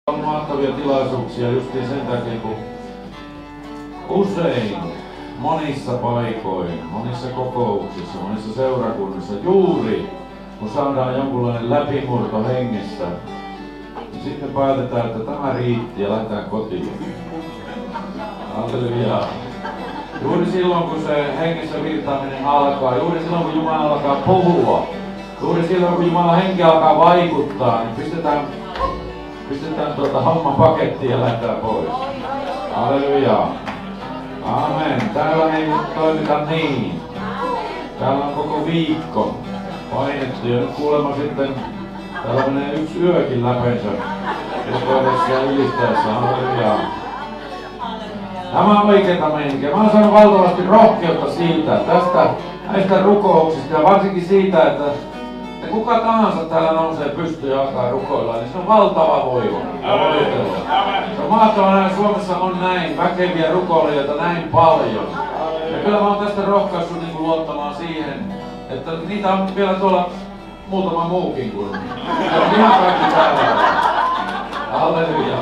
On mahtavia tilaisuuksia justiin sen takia, kun usein monissa paikoin, monissa kokouksissa, monissa seurakunnissa juuri kun saadaan jonkunlainen läpimurto hengessä, niin sitten päätetään, että tämä riitti ja lähdetään kotiin. Halleluja. Juuri silloin kun se hengessä virtaaminen alkaa, juuri silloin kun Jumala alkaa puhua, juuri silloin kun Jumalan henki alkaa vaikuttaa, niin pistetään homma pakettiin ja lähdetään pois. Halleluja. Amen. Täällä ei toimita niin. Täällä on koko viikko painettu ja nyt kuulemma sitten täällä menee yksi yökin läpeensä rukoudessa ja ylistäessä. Halleluja. Tämä on oikeeta meininkiä. Mä oon saanut valtavasti rohkeutta siitä, näistä rukouksista ja varsinkin siitä, että kuka tahansa täällä nousee pystyyn ja alkaa rukoilla, niin se on valtava voima. Se on mahtavaa näin, Suomessa on näin väkeviä rukoilijoita näin paljon. Ja kyllä mä oon tästä rohkaissut niin luottamaan siihen, että niitä on vielä tuolla muutama muukin kuin. Se on ihan kaikki täällä. Halleluja.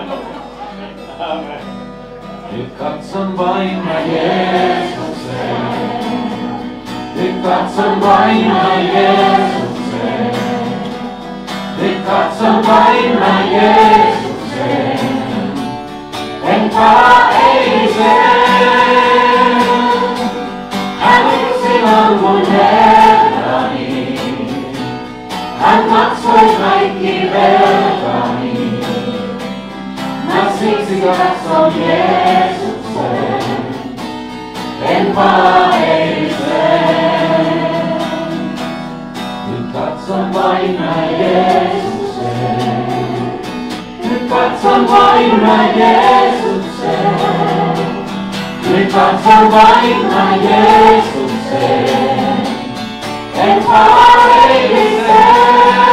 Nyt katson vain mä Jeesukseen. Nyt katson vain mä Jeesukseen. Nyt katson vain mä Jeesukseen. En paaeiseen. Hän yksin on mun Herrani. Hän maksoi kaikki velkani. Mä siksi katson Jeesukseen. En paaeiseen. Nyt katson vain mä Jeesukseen. Nyt katson vain mä Jeesukseen. Nyt katson vain mä Jeesukseen. En paaeiseen.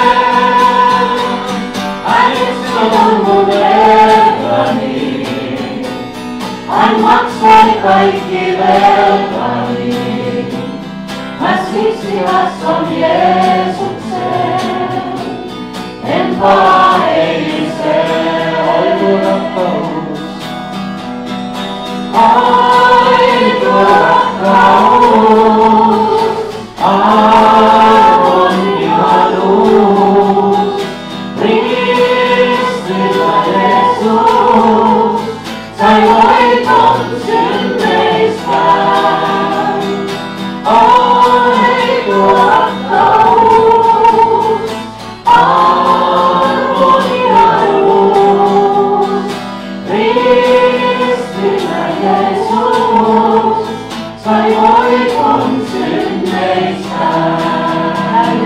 Hän yksin on mun Herrani. Hän maksoi kaikki velkani. Mä siksi katson Jeesukseen. En paaeiseen. Oi tuo rakkaus. Oi tuo rakkaus. Arvon ihanuus. Ristillä Jeesus sai voiton synneistään. Oi tuo rakkaus, arvon ihanuus. Ristillä Jeesus sai voiton synneistään.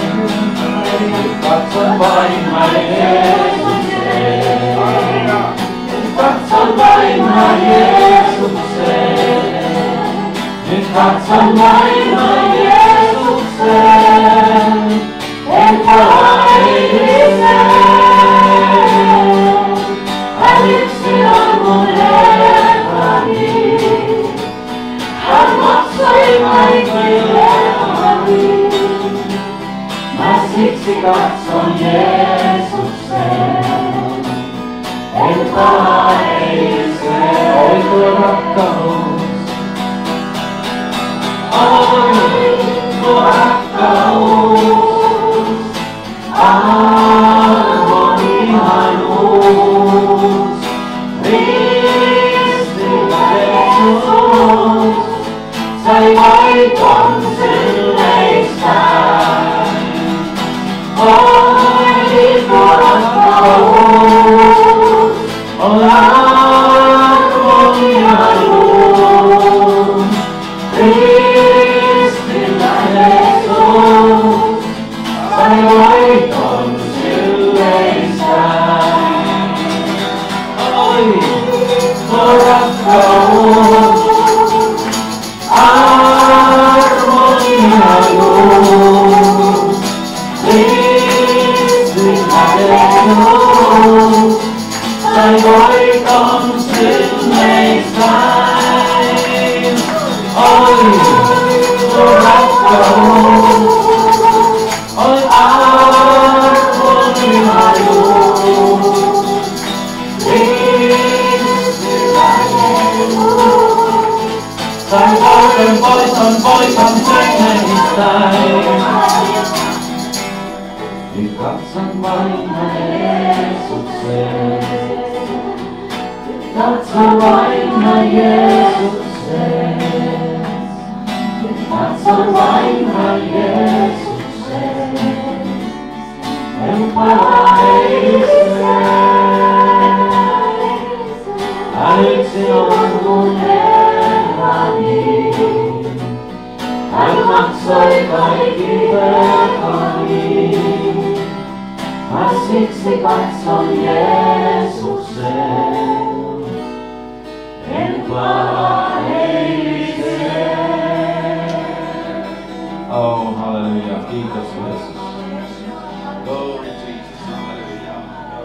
Katson vain mä Jeesukseen. Katson vain mä Jeesukseen. Nyt katson vain mä Jeesukseen. En paaeiseen. Hän yksin on mun Herrani. Hän maksoi kaikki velkani. Mä siksi katson Jeesukseen. En paaeiseen. Oi tuo rakkaus. Oi tuo rakkaus. Arvon ihanuus. Ristillä Jeesus sai voiton synneistään. Oi tuo rakkaus. Oi arvon ihanuus. Ristillä Jeesus sai voiton synneistään. Oi tuo rakkaus. Arvon on poikan hengistäin. Nyt katson vain Jeesukseen. Katso vain Jeesukseen. Katso vain Jeesukseen. En palaiseen. Hän yksi on mun Herrani. Hän maksoi kaikki velkani. Mä siksi katson Jeesukseen. En palaiseen. Oh, halleluja. Kiitos Jeesus. Glory Jesus. Halleluja.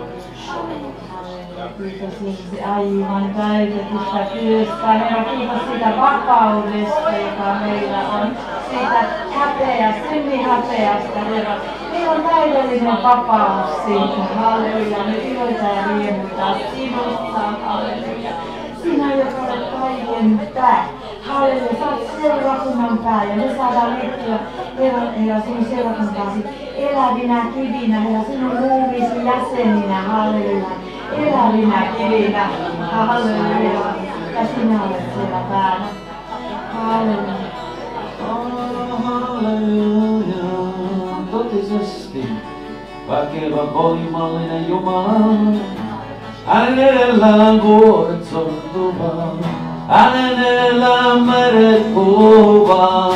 Kiitos Jeesus aivan täytetystä työstä. Herra, kiitos siitä vakaudesta, joka meillä on. Siitä häpeästä, synnihäpeästä, Herra. Meillä on täydellinen vapaus siitä. Halleluja. Me iloitaan ja riemutaan sinusta. Halleluja. Sinä, joka olet kaiken pää. Halleluja. Sä oot seurakunnan pää ja me saadaan liittyä Herra sinun seurakuntaasi elävinä kivinä, Herra sinun ruumiisi jäseninä. Halleluja. Elävinä kivinä. Halleluja. Ja sinä olet siellä päällä. Halleluja. Oh, halleluja. Totisesti väkevä voimallinen Jumala. Hänen edellään vuoret sortuvaa. Hänen edellään meret puhuvaa.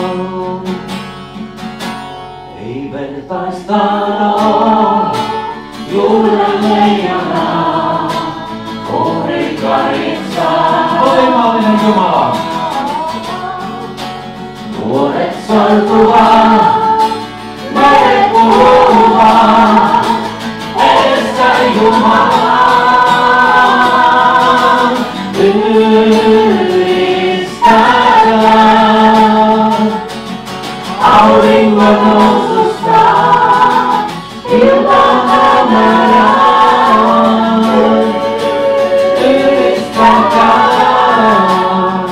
Ei vertaista ole juuren leijonaa. Kuninkaritsaa. Voimallinen Jumala. Vuoret sortuvaa. Meret puhuvaa. Edessä Jumala. Ylistäkää auringon noususta ilman hämärää. Ylistäkää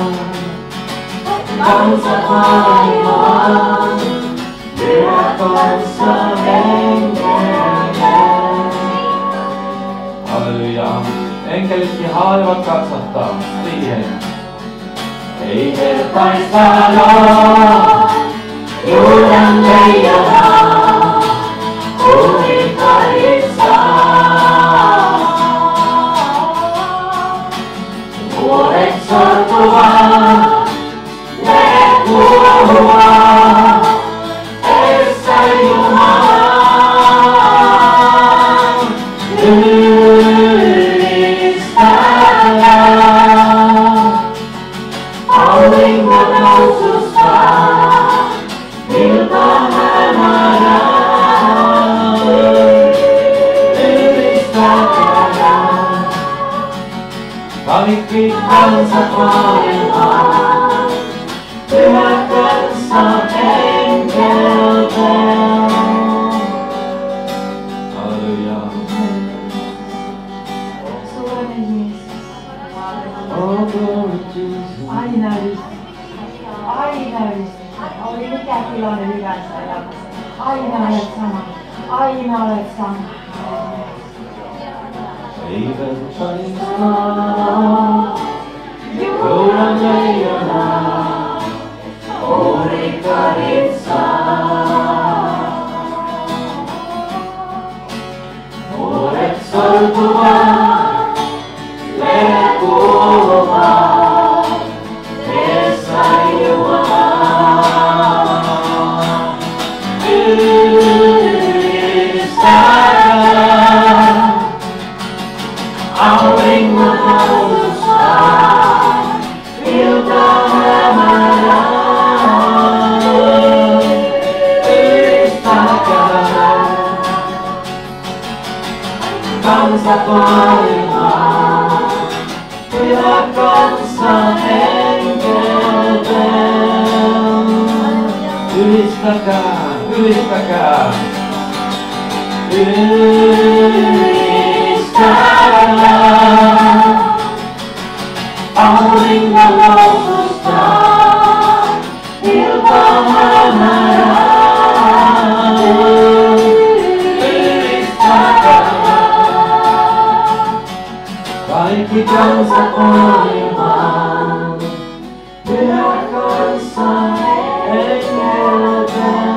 kansat maailmaa, pyhä kansa henkellä. Halleluja. Enkelitkin haivat katsottaa siihen. Ei vertaista ole juuren leijonaa, kuninkaritsaa. Vuoret sortuvaa, meret puhuvaa, edessä Jumala. Auringon noususta ilman hämärää. Ylistäkää kaikki kansat maailmaa, pyhä kansa henkeltään. Halleluja. Suuren Jeesus. Oh, glory Jesus. Aina ylistä. Oli mikä tilanne hyvänsä elämässä. Aina olet sama. Aina olet sama. Ei vertaista juuren leijonaa, kuninkaritsaa. Vuoret sortuvaa, meret puhuvaa, edessä Jumala. Ylistäkää auringon noususta iltaan hämärää. Ylistäkää kansat maailmaa, pyhä kansa henkeltään. Ylistäkää, ylistäkää. Ylistäkää auringon noususta kaikki kansat maailmaan. Pyhä kansa hengeltään.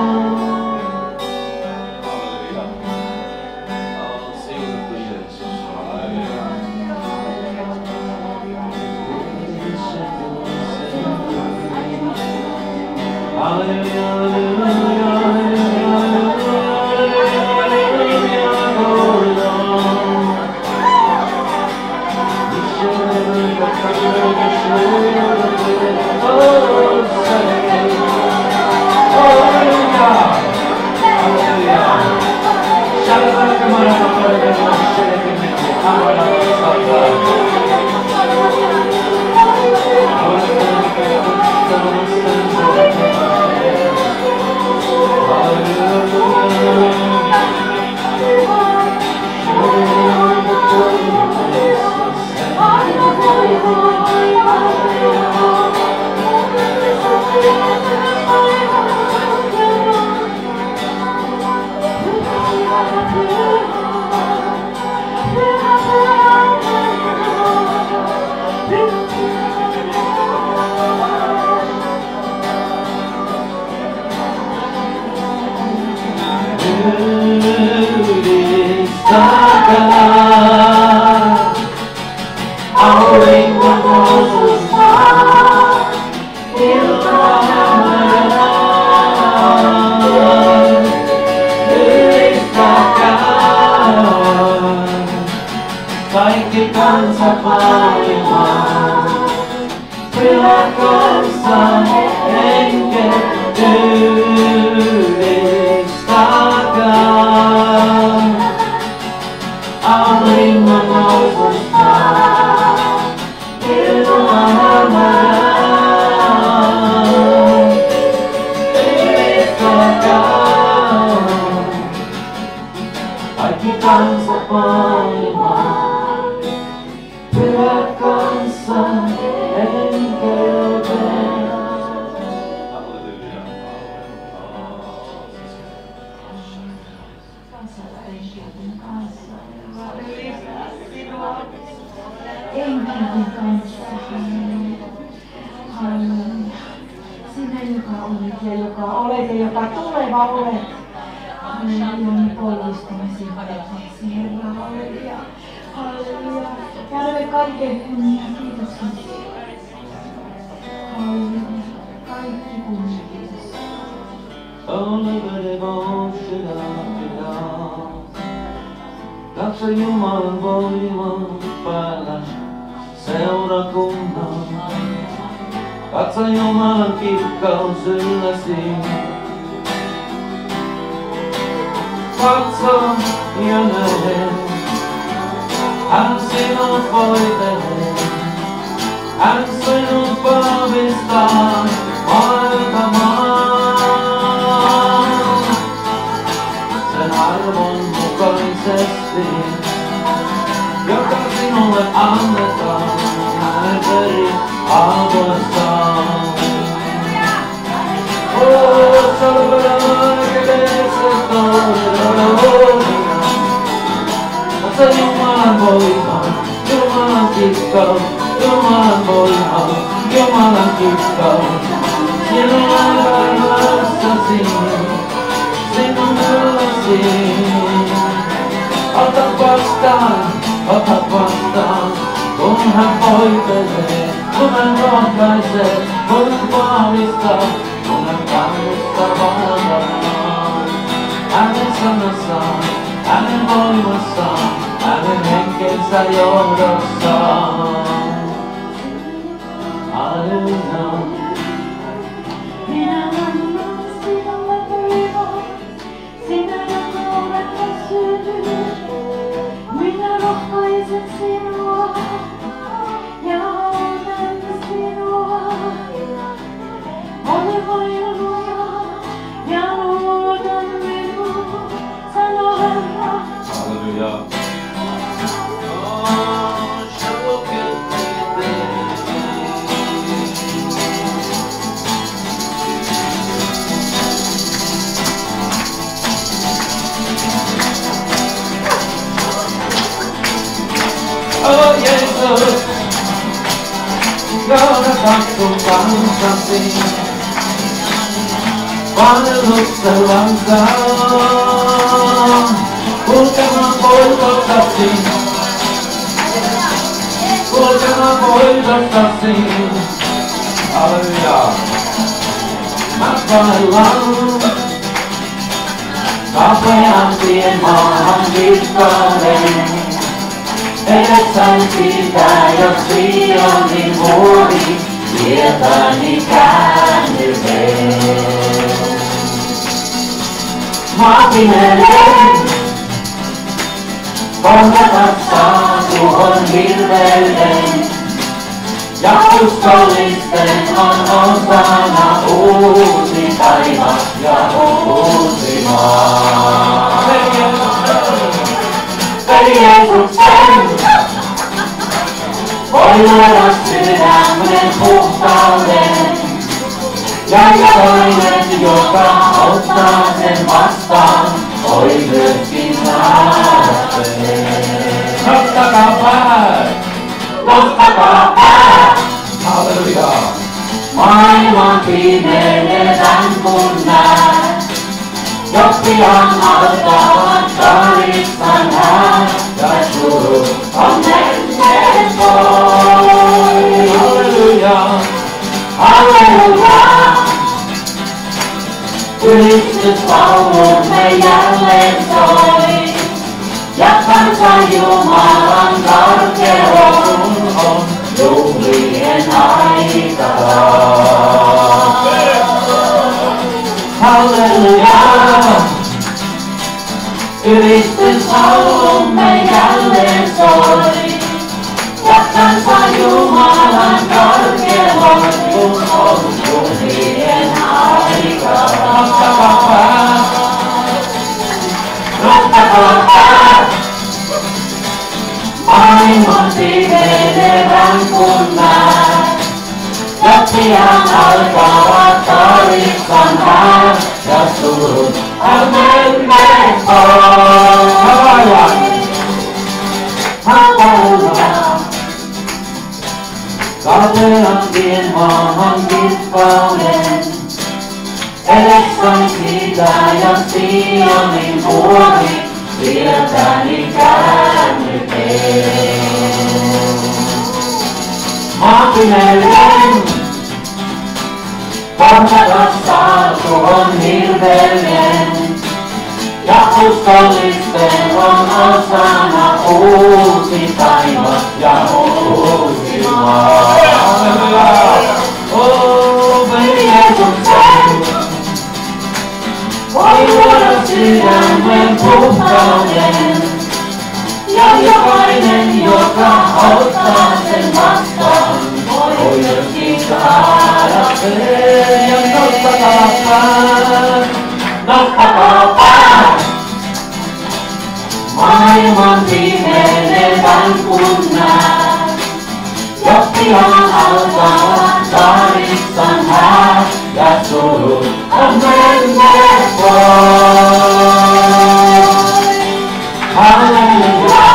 Kaikki kansat maailmaan, pyhä kansa henget ylistäkää. Auringon noususta ilman hämärää, ylistäkää. Kaikki kansat maailmaan. Pyhä kansa hengeltään. Enkelten kanssa. Halleluja. Sinä, joka olet ja joka olet ja joka tuleva olet. Halleluja, me polvistamme sinua, Herra. Halleluja. Halleluja. Jäämme kaiken kunnia. Kiitos. Halleluja. Kaikki kunnia. Kiitos. Katso Jumalan voiman päällä seurakunnan. Katso Jumalan kirkkaus ylläsi. Katso ja näe. Hän sinut voitelee, hän sinut vahvistaa maailta maan. Sen arvon mukaisesti, joka sinulle annetaan, hänen veri avoistaan. Oh, salvador, que desce todo. Katso Jumalan voima, Jumalan kirkkaus, Jumalan voima, Jumalan kirkkaus. Sinun arvaamassasi, sinun ylläsi. Ota vastaan, kun hän voitelee, kun hän rohkaisee, kun hän vahvistaa, kun hän kannustaa valtamaan. Hänen sanassaan, hänen voimassaan, hänen henkensä johdossaan. Halleluja. Minä annan sinulle voimaa, sinä joka olet väsynyt. Minä rohkaisen sinua ja autan sinua. Ole vain luja ja luotan minuun, sano Herra. Halleluja. Jeesus, johdatat sun kansasi palveluksellansa. Kulkemaan voitossasi, kulkemaan voitossasi. Halleluja. Matkaillaan kapean tien maahan kirkkauden. Edessäni siitä, jos Sionin muuri tietäni käännyteen. Maapimeen kohdata saa tuohon hirveyden. Ja uskollisten on osana uusi taivas ja uusi maa. Veli Jeesuksen voi luoda sydämen puhtauden. Ja jokainen, joka ottaa sen vastaan, voi myöskin saada sen. Nostakaa päät. Nostakaa päät! Halleluja. Maailman pimenevän kun näet, jos pian alkavat Karistan häät, ja suru on menneet pois. Halleluja, halleluja, ylistyslaulumme jälleen soi, ja kansan Jumalan karkeus on juhlien aika taas. Halleluja, ylistyslaulumme jälleen soi, ja kansan Jumalan karkeus on juhlien aika taas. Nostakaa päät! Maailman pimenevän kun näet, ja pian alkavat Karistan häät, ja surut on menneet pois. Halleluja! Kapean tien maahan kirkkauden, edessäni siitä ja Sionin muori, sieltäni käännyteen. Maapimeyden kohdata saa tuon hirveyden, ja uskollisten on osana uusi taivas ja uusi maa. Oh, veli Jeesuksen voi luoda sydämen puhtauden, ja jokainen, joka ottaa sen vastaan, voi myöskin saada sen. Ja nostakaa päät, nostakaa päät! Maailman pimenevän kun näet, jos pian alkavat Karistan häät, ja surut on menneet pois. Halleluja!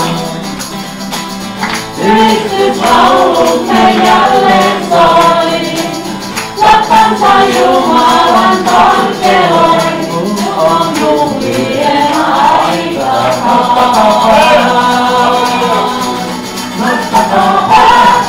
Ylistyslaulumme jälleen soi, ja kansan Jumalan korkeus on juhlien aika. Nostakaa päät! Nostakaa päät!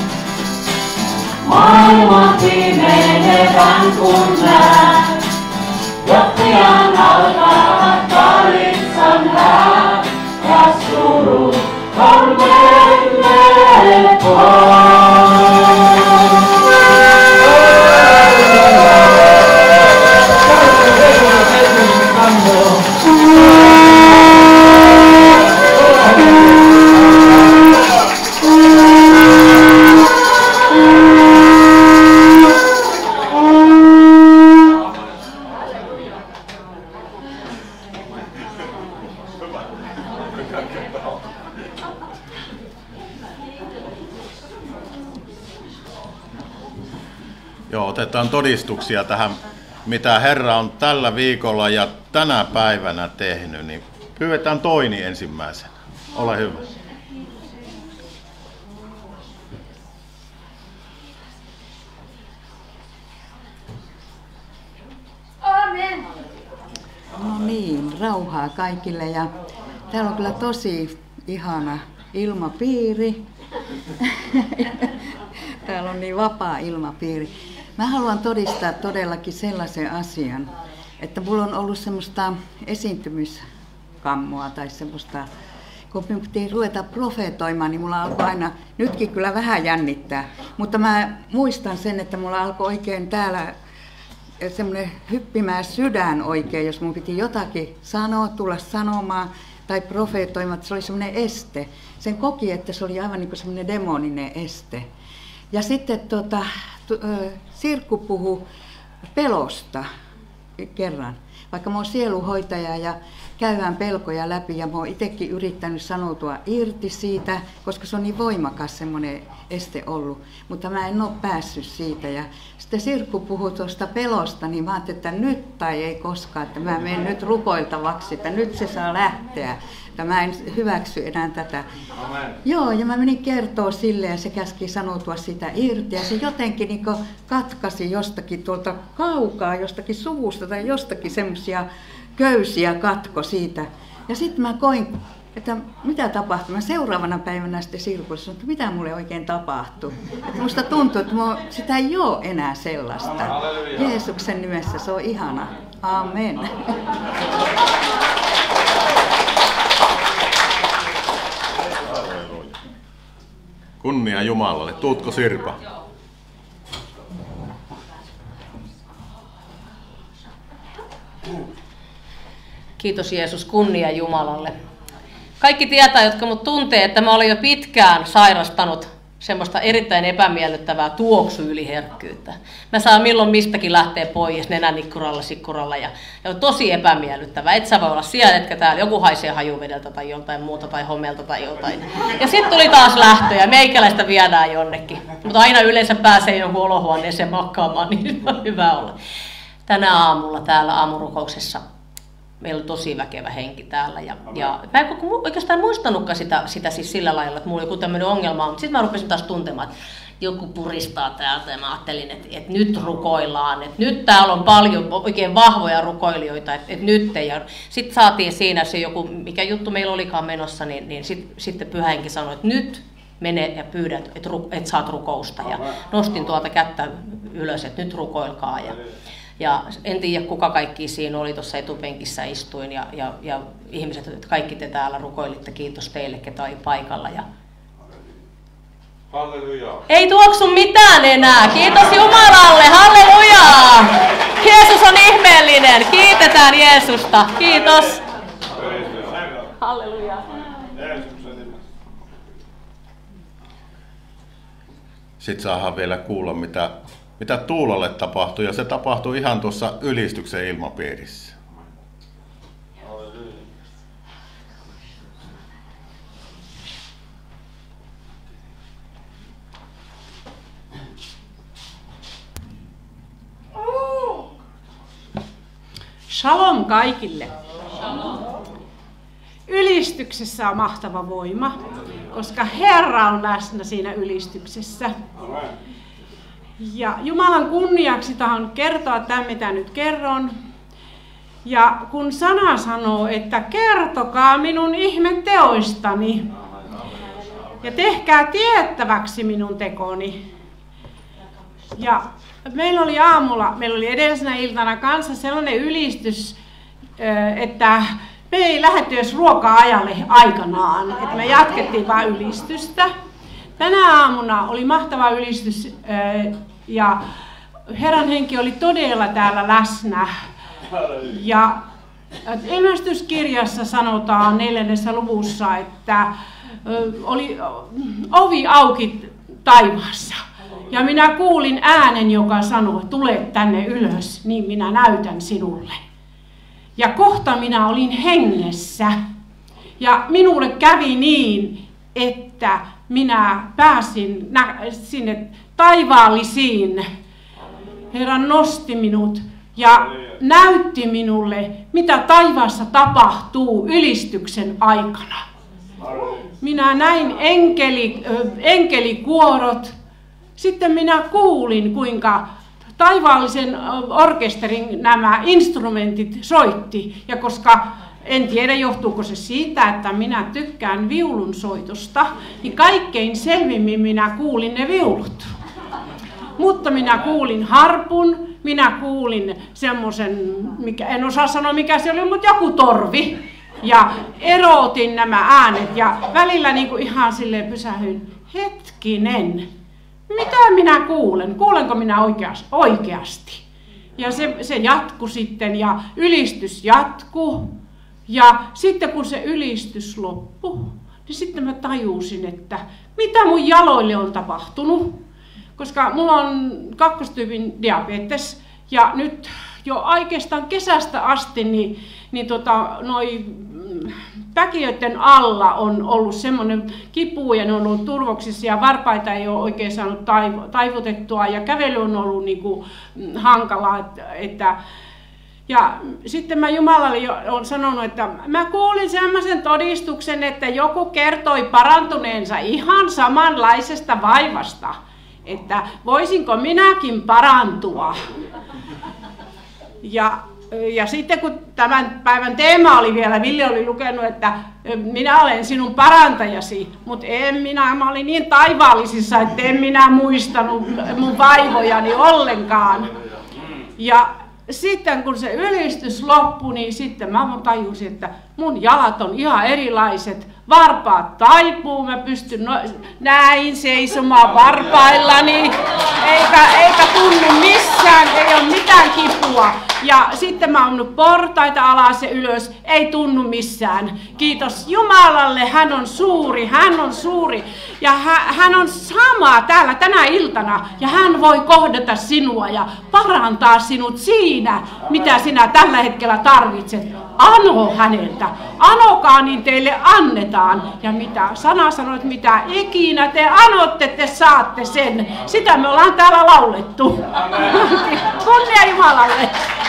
Maailman pimenevän kun näet, ja pian alkavat Karistan häät, ja surut on menneet pois. Joo, otetaan todistuksia tähän, mitä Herra on tällä viikolla ja tänä päivänä tehnyt, niin pyydetään Toini ensimmäisenä. Ole hyvä. rauhaa kaikille ja täällä on kyllä tosi ihana ilmapiiri. Täällä on niin vapaa ilmapiiri. Mä haluan todistaa todellakin sellaisen asian, että mulla on ollut semmoista esiintymiskammoa tai semmoista, kun me piti ruveta profeetoimaan, niin mulla alkoi aina, nytkin kyllä vähän jännittää, mutta mä muistan sen, että mulla alkoi oikein täällä semmoinen hyppimään sydän oikein, jos mun piti jotakin sanoa, tulla sanomaan tai profeetoimaan, että se oli semmoinen este. Sen koki, että se oli aivan niin kuin semmoinen demoninen este. Ja sitten Sirkku puhui pelosta kerran, vaikka mä oon sielunhoitaja ja käydään pelkoja läpi ja mä oon itsekin yrittänyt sanoutua irti siitä, koska se on niin voimakas semmoinen este ollut, mutta mä en ole päässyt siitä. Ja sitten Sirkku puhui tuosta pelosta, niin mä ajattelin, että nyt tai ei koskaan, että mä menen nyt rukoiltavaksi, että nyt se saa lähteä. Että mä en hyväksy enää tätä. Amen. Joo, ja mä menin kertoa sille ja se käski sanoutua sitä irti. Ja se jotenkin niin katkasi jostakin tuolta kaukaa, jostakin suvusta tai jostakin semmoisia köysiä katko siitä. Ja sitten mä koin, että mitä tapahtui. Mä seuraavana päivänä sitten Sirkulle sanoin, että mitä mulle oikein tapahtui. Että musta tuntuu, että sitä ei ole enää sellaista. Jeesuksen nimessä se on ihana. Amen. Kunnia Jumalalle. Tuutko Sirpa? Kiitos Jeesus, kunnia Jumalalle. Kaikki tietää, jotka mut tuntee, että mä olen jo pitkään sairastanut semmoista erittäin epämiellyttävää tuoksuyliherkkyyttä. Mä saan milloin mistäkin lähteä pois nenänikkuralla, sikkuralla ja on tosi epämiellyttävää. Et sä voi olla siellä, etkä täällä. Joku haisee hajuvedeltä tai joltain muuta tai homeelta tai jotain. Ja sitten tuli taas lähtö ja meikäläistä viedään jonnekin. Mutta aina yleensä pääsee jonkun olohuoneeseen makkaamaan, niin on hyvä olla. Tänä aamulla täällä aamurukouksessa meillä on tosi väkevä henki täällä. Ja mä en oikeastaan muistanutkaan sitä siis sillä lailla, että mulla oli joku tämmöinen ongelma, mutta sitten mä rupesin taas tuntemaan, että joku puristaa täältä ja mä ajattelin, että nyt rukoillaan, että nyt täällä on paljon oikein vahvoja rukoilijoita, että nyt ei. Sitten saatiin siinä se joku, mikä juttu meillä olikaan menossa, niin sitten Pyhä Henki sanoi, että nyt mene ja pyydät, että saat rukousta. Ja nostin tuolta kättä ylös, että nyt rukoilkaa. Ja en tiedä, kuka kaikki siinä oli, tuossa etupenkissä istuin ja ihmiset, että kaikki te täällä rukoilitte, kiitos teille, ketä oli paikalla. Halleluja. Ei tuoksu mitään enää, kiitos Jumalalle, halleluja! Jeesus on ihmeellinen, kiitetään Jeesusta, kiitos! Halleluja. Sitten saadaan vielä kuulla, mitä Tuulalle tapahtui, ja se tapahtui ihan tuossa ylistyksen ilmapiirissä. Shalom kaikille. Ylistyksessä on mahtava voima, koska Herra on läsnä siinä ylistyksessä. Ja Jumalan kunniaksi tahan kertoa tämän, mitä nyt kerron. Ja kun sana sanoo, että kertokaa minun ihmeteoistani ja tehkää tiettäväksi minun tekoni. Ja meillä oli edellisenä iltana kanssa sellainen ylistys, että me ei lähdetty edes ruoka-ajalle aikanaan, että me jatkettiin vain ylistystä. Tänä aamuna oli mahtava ylistys ja Herran henki oli todella täällä läsnä. Ja ilmestyskirjassa sanotaan 4. luvussa, että oli ovi auki taivaassa. Ja minä kuulin äänen, joka sanoi, tule tänne ylös, niin minä näytän sinulle. Ja kohta minä olin hengessä. Ja minulle kävi niin, että minä pääsin sinne taivaallisiin. Herra nosti minut ja näytti minulle, mitä taivaassa tapahtuu ylistyksen aikana. Minä näin enkelikuorot. Sitten minä kuulin, kuinka taivaallisen orkesterin nämä instrumentit soitti. Ja koska en tiedä johtuuko se siitä, että minä tykkään viulunsoitosta, niin kaikkein selvimmin minä kuulin ne viulut. Mutta minä kuulin harpun, minä kuulin semmoisen, en osaa sanoa mikä se oli, mutta joku torvi. Ja erotin nämä äänet ja välillä niin kuin ihan silleen pysähyin, hetkinen, mitä minä kuulen? Kuulenko minä oikeasti? Ja se jatkui sitten ja ylistys jatkui. Ja sitten kun se ylistys loppui, niin sitten mä tajusin, että mitä mun jaloille on tapahtunut. Koska mulla on 2. diabetes ja nyt jo oikeastaan kesästä asti noi päkiöiden alla on ollut semmoinen kipu ja ne on ollut turvoksissa ja varpaita ei ole oikein saanut taivutettua ja kävely on ollut niinku hankalaa. Ja sitten mä Jumalalle olen sanonut, että mä kuulin semmoisen todistuksen, että joku kertoi parantuneensa ihan samanlaisesta vaivasta. Että voisinko minäkin parantua. Ja sitten kun tämän päivän teema oli vielä, Ville oli lukenut, että minä olen sinun parantajasi, mutta mä olin niin taivaallisissa, että en minä muistanut mun vaivojani ollenkaan. Ja sitten kun se ylistys loppui, niin sitten mä tajusin, että mun jalat on ihan erilaiset. Varpaat taipuu, mä pystyn näin seisomaan varpaillani, eikä tunnu missään, ei ole mitään kipua. Ja sitten mä oon nyt portaita alas ja ylös, ei tunnu missään. Kiitos Jumalalle, hän on suuri, hän on suuri. Ja hän on sama täällä tänä iltana ja hän voi kohdata sinua ja parantaa sinut siinä, mitä sinä tällä hetkellä tarvitset. Ano häneltä, anokaa niin teille annetaan. Ja mitä sana sanoo, että mitä ikinä te anotte, te saatte sen. Sitä me ollaan täällä laulettu. Kunnia Jumalalle.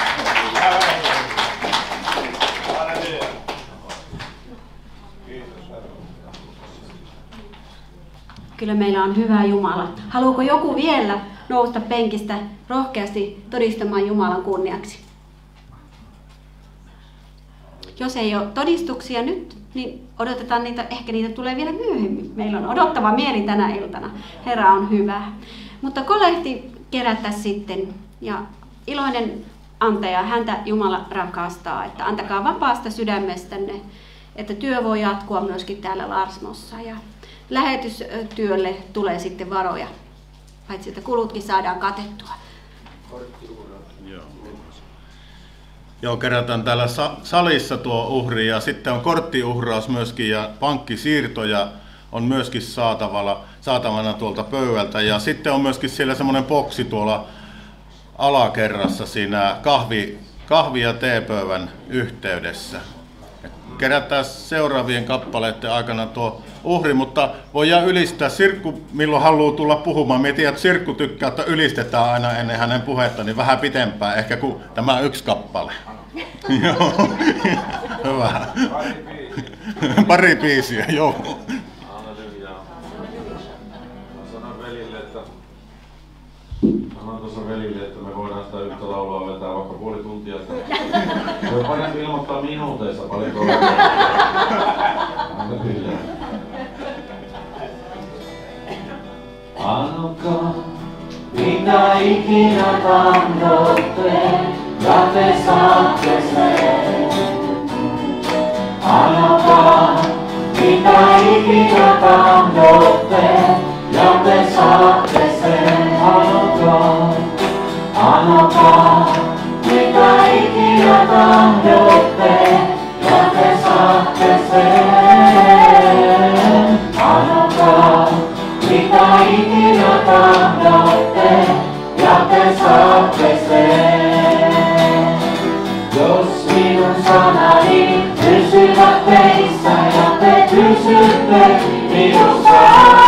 Kyllä meillä on hyvä Jumala. Haluaako joku vielä nousta penkistä rohkeasti todistamaan Jumalan kunniaksi? Jos ei ole todistuksia nyt, niin odotetaan niitä, ehkä niitä tulee vielä myöhemmin. Meillä on odottava mieli tänä iltana. Herra on hyvä. Mutta kolehti kerätä sitten ja iloinen antaja, häntä Jumala rakastaa, että antakaa vapaasta sydämestänne, että työ voi jatkua myöskin täällä Larsmossa ja lähetystyölle tulee sitten varoja, paitsi että kulutkin saadaan katettua. Joo, kerätään täällä salissa tuo uhri ja sitten on korttiuhraus myöskin ja pankkisiirtoja on myöskin saatavana tuolta pöydältä ja sitten on myöskin siellä semmoinen boksi tuolla alakerrassa siinä kahvi- ja teepöydän yhteydessä. Kerätään seuraavien kappaleiden aikana tuo uhri, mutta voidaan ylistää. Sirkku milloin haluaa tulla puhumaan. Mie tiedän, että Sirkku tykkää, että ylistetään aina ennen hänen puhetta, niin vähän pitempään ehkä kuin tämä yksi kappale. Joo, hyvä. Pari biisiä, joo. Sanoin tuossa velille, että me voidaan sitä yhtä laulua vetää vaikka puoli tuntia. Se on parempi ilmoittaa minuuteissa paljonko Anokaa, mitä ikinä tahdotte, ja te saatte sen. Anokaa, mitä ikinä tahdotte, ja te saatte sen. Anokaa, mitä ikinä tahdotte, ja te saatte sen. Anokaa, mitä ikinä tahdotte, ja te saatte sen. Jos minun sanani pysyvät teissä, ja te pysytte minussa,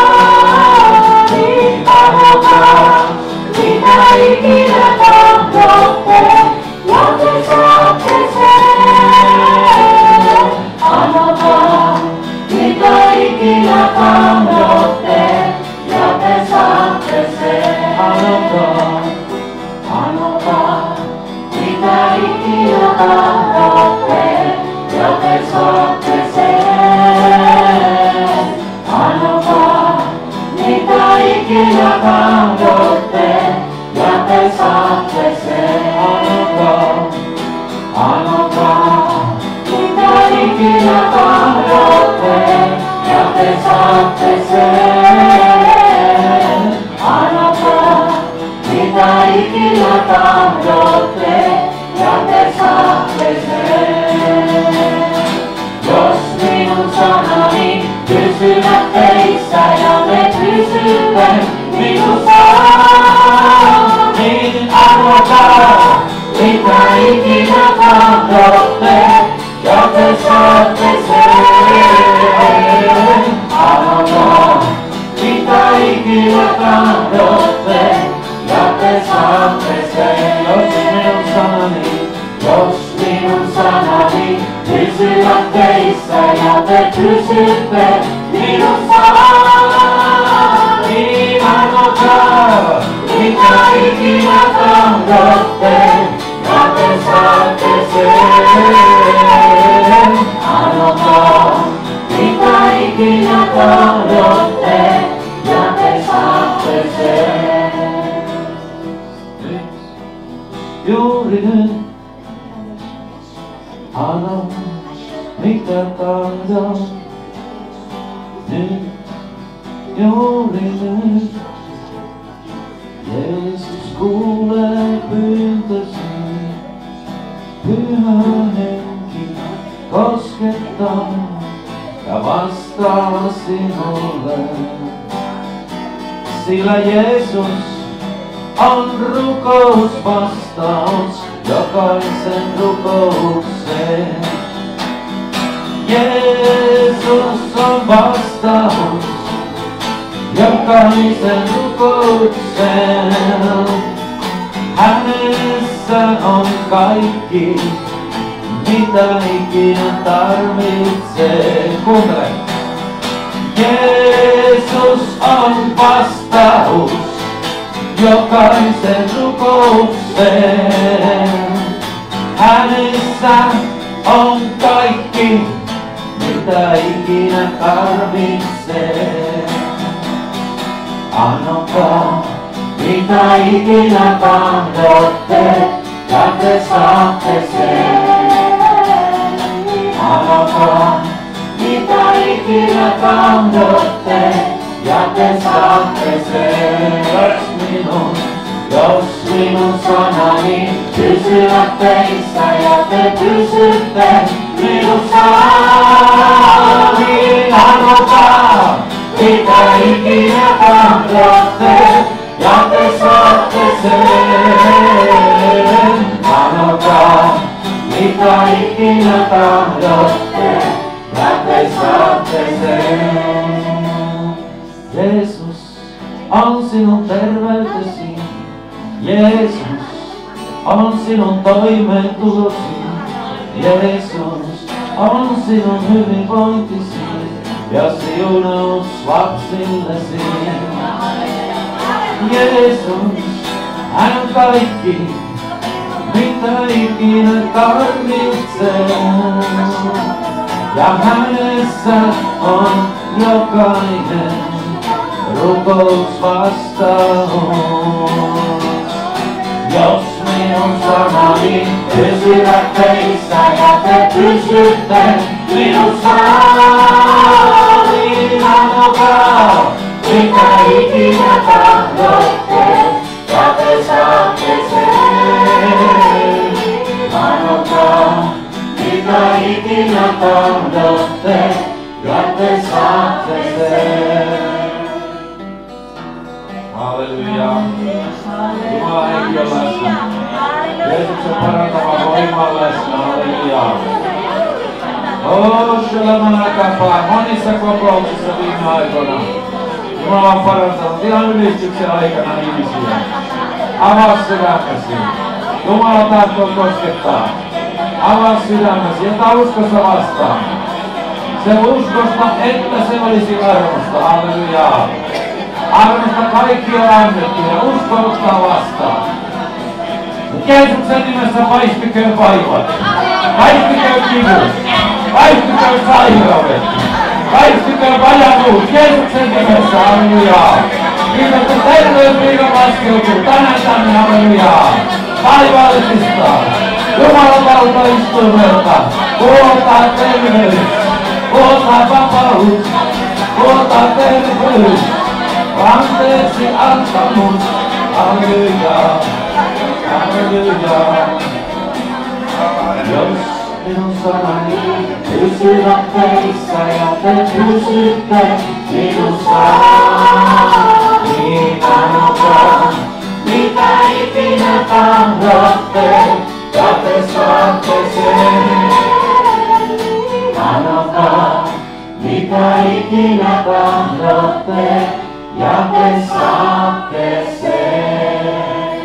niin anokaa, mitä ikinä tahdotte, ja te saatte sen. Anokaa, mitä ikinä tahdotte, ja te saatte sen. Anokaa, mitä ikinä tahdotte, ja ikinä tahdotte, ja te saatte sen. Anokaa, mitä ikinä tahdotte, ja te saatte sen. Anokaa, mitä ikinä tahdotte, ja te saatte sen. Jos minun sanani pysyvät teissä ja te pysytte minussa, niin anokaa, mitä ikinä tahdotte, ja te saatte sen. Anokaa, mitä ikinä tahdotte, ja te saatte sen. Jos minun sanani pysyvät teissä ja te pysytte minussa, niin anokaa, mitä ikinä tahdotte, ja te saatte sen. Anokaa, mitä ikinä tahdotte, ja te saatte sen. Juuri nyt, ano mitä tahdon. Nyt, juuri nyt, Jeesus kuulee pyyntösi. Pyhä Henki koskettaa ja vastaa sinulle. Sillä Jeesus on rukousvastaus jokaisen rukoukseen. Jeesus on vastaus jokaisen rukoukseen. Hänessä on kaikki, mitä ikinä tarvitsee. Kuuntele! Jeesus on vastaus jokaisen rukoukseen. Hänessä on kaikki, mitä ikinä tarvitsee. Anokaa, mitä ikinä tahdotte, ja te saatte sen. Anokaa, mitä ikinä tahdotte, ja te saatte sen. Jos minun sanani pysyvät teissä ja te pysytte minussa, niin anokaa, mitä ikinä tahdotte, ja te saatte sen. Anokaa, mitä ikinä tahdotte, ja te saatte sen. Jeesus on sinun terveytesi. Jeesus on sinun toimeentulosi. Jeesus on sinun hyvinvointisi ja siunaus lapsillesi. Jeesus, hän on kaikki, mitä ikinä tarvitsee. Ja hänessä on jokainen rukousvastaus. Jos minun sanani pysyvät teissä ja te pysytte minussa, niin anokaa, mitä ikinä tahdotte, ja te saatte sen. Anokaa, mitä ikinä tahdotte, ja te saatte sen. Halleluja. Jumala henki on läsnä. Jeesuksen parantava voima on läsnä. Halleluja. Monissa kokouksissa viime aikoina Jumala on parantanut ihan ylistyksen aikana ihmisiä. Avaa sydämesi. Jumala tahtoo koskettaa. Avaa sydämesi, jota uskossa vastaan. Se uskosta, että se olisi armosta. Halleluja. Armosta kaikki on annettu ja usko ottaa vastaan. Jeesuksen nimessä paistiköön vaivat. Paistiköön kivut. Paistiköön sairaudet. Paistiköön vajavuus. Jeesuksen nimessä, halleluja. kiitos, kun terveysviikon laskeutuu tänään tänne, hallelujaa. Taivaallisista, Jumalan valta istuimelta, puoltaa terveys, puoltaa vapaus, puoltaa terveys, anteeksi antamus, hallelujaa, hallelujaa. Jos minun sanani pysyvät teissä ja te pysytte minussa, niin anokaa, mitä ikinä tahdotte, ja te saatte sen. Anokaa, mitä ikinä tahdotte, ja te saatte sen.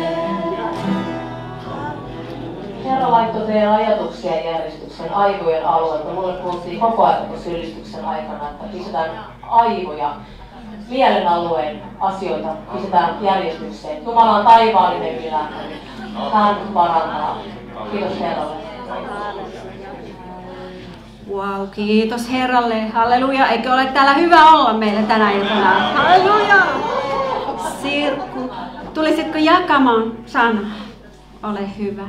Herra laittoi teidän ajatuksia järjestyksen aivojen alueelta. Mulle puhuttiin koko ajan sylistyksen aikana, että pistetään aivoja, mielen alueen asioita, pistetään järjestykseen. Jumala on taivaallinen ylähtänyt. Hän parantaa. Kiitos Herralle. Wow, kiitos Herralle. Halleluja. Eikö ole täällä hyvä olla meillä tänä iltana? Halleluja. Sirkku, tulisitko jakamaan sanaa? Ole hyvä.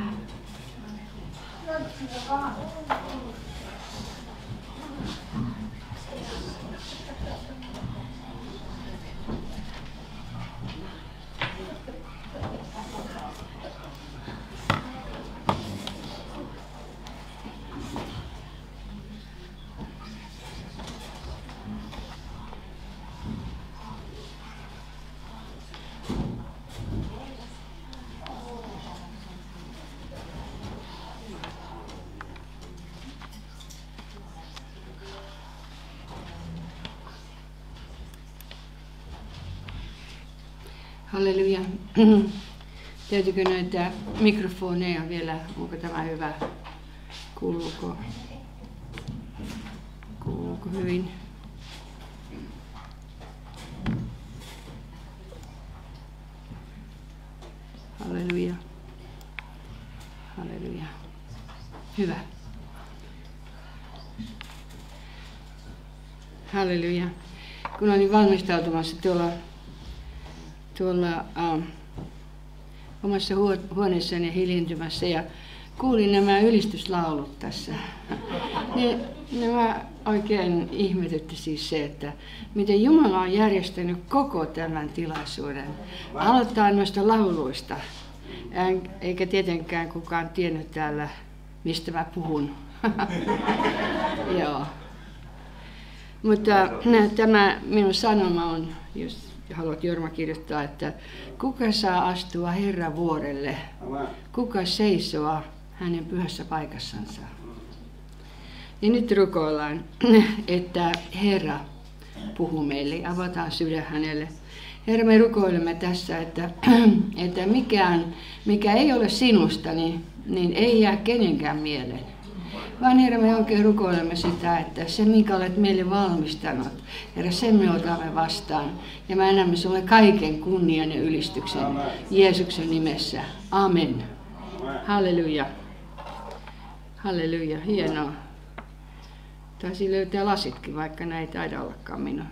Halleluja. Täytyykö näitä mikrofoneja vielä? Onko tämä hyvä? Kuuluuko hyvin? Halleluja. Halleluja. Hyvä. Halleluja. Kun olin valmistautumassa tuolla omassa huoneessani hiljentymässä ja kuulin nämä ylistyslaulut tässä. Nämä oikein ihmetytti siis se, että miten Jumala on järjestänyt koko tämän tilaisuuden. Aloittaa noista lauluista, eikä tietenkään kukaan tiennyt täällä, mistä mä puhun. Joo. Mutta tämä minun sanoma on, jos haluat Jorma kirjoittaa, että kuka saa astua Herran vuorelle, kuka seisoa hänen pyhässä paikassansa. Ja nyt rukoillaan, että Herra puhuu meille, avataan sydän hänelle. Herra, me rukoilemme tässä, että mikä ei ole sinusta, niin ei jää kenenkään mieleen. Vaan Herra, me oikein rukoilemme sitä, että se, minkä olet meille valmistanut, Herra, sen me otamme vastaan. Ja me annamme sinulle kaiken kunnian ja ylistyksen Jeesuksen nimessä. Amen. Halleluja. Halleluja. Hienoa. Taisi löytää lasitkin, vaikka näin ei taida ollakaan minun.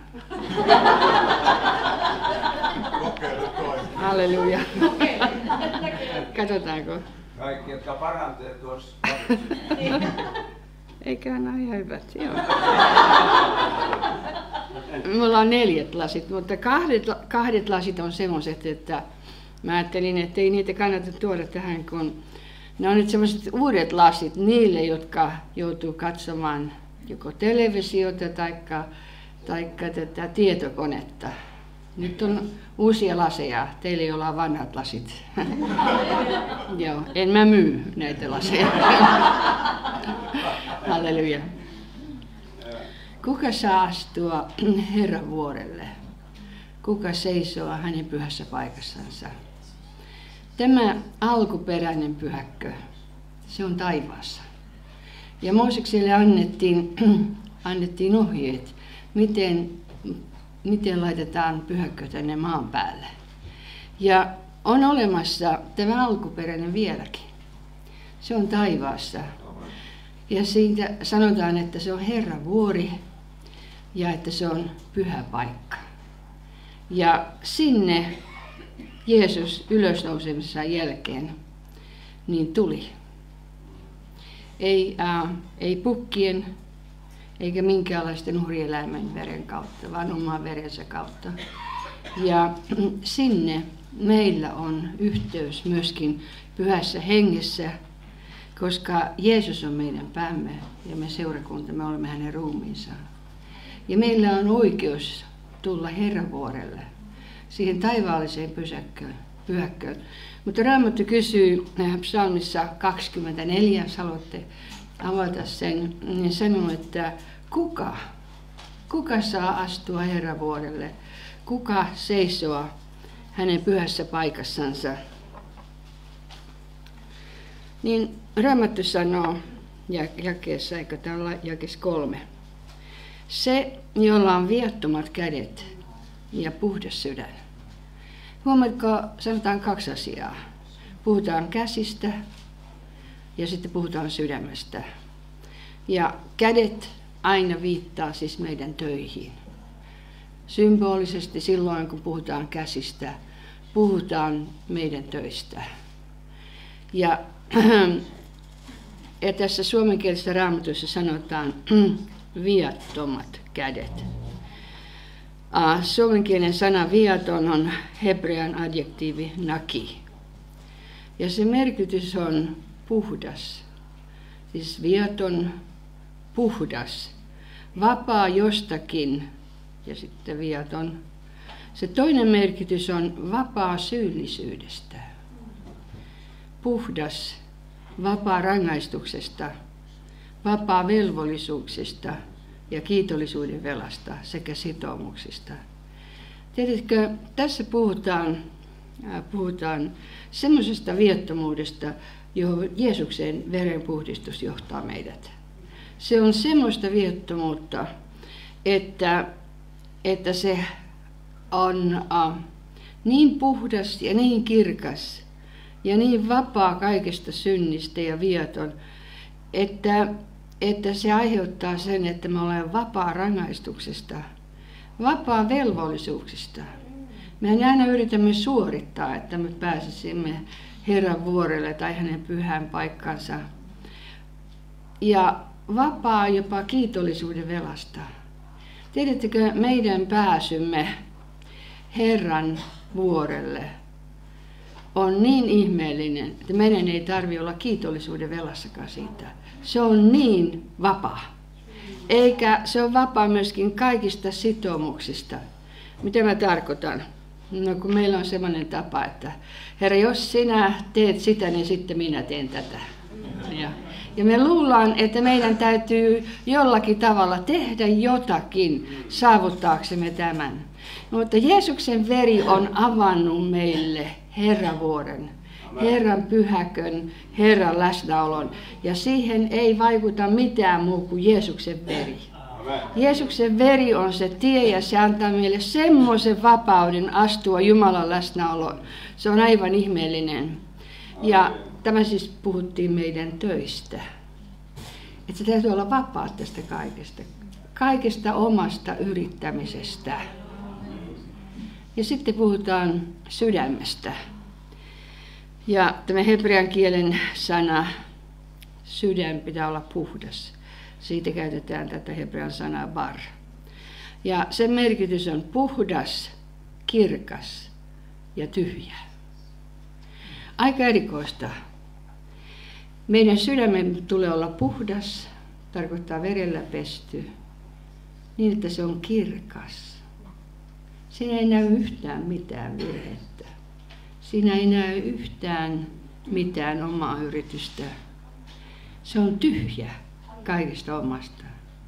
Halleluja. Katsotaanko? Kaikki, jotka paranteet tuossa. Eiköhän ole ihan hyvät, joo. Mulla on 4 lasit, mutta kahdet lasit on semmoiset, että mä ajattelin, että ei niitä kannata tuoda tähän, kun ne on nyt semmoiset uudet lasit niille, jotka joutuu katsomaan joko televisiota tai tätä tietokonetta. Nyt on uusia laseja, teillä ei ole vanhat lasit. Joo, en mä myy näitä laseja. Halleluja. Kuka saa astua Herran vuorelle? Kuka seisoo hänen pyhässä paikassansa? Tämä alkuperäinen pyhäkkö, se on taivaassa. Ja Moosekselle annettiin ohjeet, miten laitetaan pyhäkkö tänne maan päälle. Ja on olemassa tämä alkuperäinen vieläkin. Se on taivaassa. Ja siitä sanotaan, että se on Herran vuori ja että se on pyhä paikka. Ja sinne Jeesus ylösnousemisen jälkeen niin tuli. Ei pukkien eikä minkäänlaisten uhrieläimen veren kautta, vaan oman verensä kautta. Ja sinne meillä on yhteys myöskin Pyhässä Hengessä, koska Jeesus on meidän päämme ja me seurakunta, me olemme hänen ruumiinsa. Ja meillä on oikeus tulla Herravuorelle, siihen taivaalliseen pyhäkköön. Mutta Raamattu kysyy psalmissa 24, jos haluatte avata sen, niin sanoo, että kuka saa astua Herravuorelle, kuka seisoo hänen pyhässä paikassansa. Niin Raamattu sanoo jakeessa, eikö tämä ole jakeessa 3. Se, jolla on viattomat kädet ja puhdas sydän. Huomaatko, sanotaan 2 asiaa. Puhutaan käsistä ja sitten puhutaan sydämestä. Ja kädet aina viittaa siis meidän töihin. Symbolisesti silloin, kun puhutaan käsistä, puhutaan meidän töistä. Ja tässä suomenkielisessä Raamatussa sanotaan viattomat kädet. Suomenkielinen sana viaton on hebrean adjektiivi naki. Ja se merkitys on puhdas. Siis viaton, puhdas, vapaa jostakin ja sitten viaton. Se toinen merkitys on vapaa syyllisyydestä. Puhdas, vapaa rangaistuksesta, vapaa velvollisuuksista ja kiitollisuuden velasta sekä sitoumuksista. Tiedätkö, tässä puhutaan semmoisesta viattomuudesta, johon Jeesuksen verenpuhdistus johtaa meidät. Se on semmoista viattomuutta, että se on niin puhdas ja niin kirkas ja niin vapaa kaikesta synnistä ja viaton, että se aiheuttaa sen, että me olemme vapaa rangaistuksesta, vapaa velvollisuuksista. Mehän aina yritämme suorittaa, että me pääsisimme Herran vuorelle tai hänen pyhään paikkansa. Ja vapaa jopa kiitollisuuden velasta. Tiedättekö, meidän pääsymme Herran vuorelle on niin ihmeellinen, että meidän ei tarvitse olla kiitollisuuden velassakaan siitä. Se on niin vapaa. Eikä se on vapaa myöskin kaikista sitoumuksista. Mitä mä tarkoitan? No kun meillä on semmoinen tapa, että Herra, jos sinä teet sitä, niin sitten minä teen tätä. Ja me luullaan, että meidän täytyy jollakin tavalla tehdä jotakin saavuttaaksemme tämän. Mutta Jeesuksen veri on avannut meille Herravuoren, Herran pyhäkön, Herran läsnäolon. Ja siihen ei vaikuta mitään muu kuin Jeesuksen veri. Jeesuksen veri on se tie ja se antaa meille semmoisen vapauden astua Jumalan läsnäoloon. Se on aivan ihmeellinen. Ja tämä siis puhuttiin meidän töistä. Että se täytyy olla vapaa tästä kaikesta. Kaikesta omasta yrittämisestä. Ja sitten puhutaan sydämestä. Ja tämä hebrean kielen sana sydän pitää olla puhdas. Siitä käytetään tätä hebrean sanaa bar. Ja sen merkitys on puhdas, kirkas ja tyhjä. Aika erikoista. Meidän sydämemme tulee olla puhdas, tarkoittaa verellä pesty, niin että se on kirkas. Siinä ei näy yhtään mitään virhettä. Siinä ei näy yhtään mitään omaa yritystä. Se on tyhjä kaikesta omasta.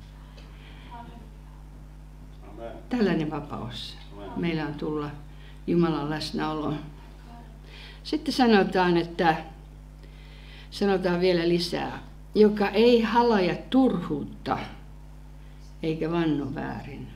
Tällainen vapaus meillä on tulla Jumalan läsnäoloon. Sitten sanotaan vielä lisää, joka ei halaja turhuutta eikä vanno väärin.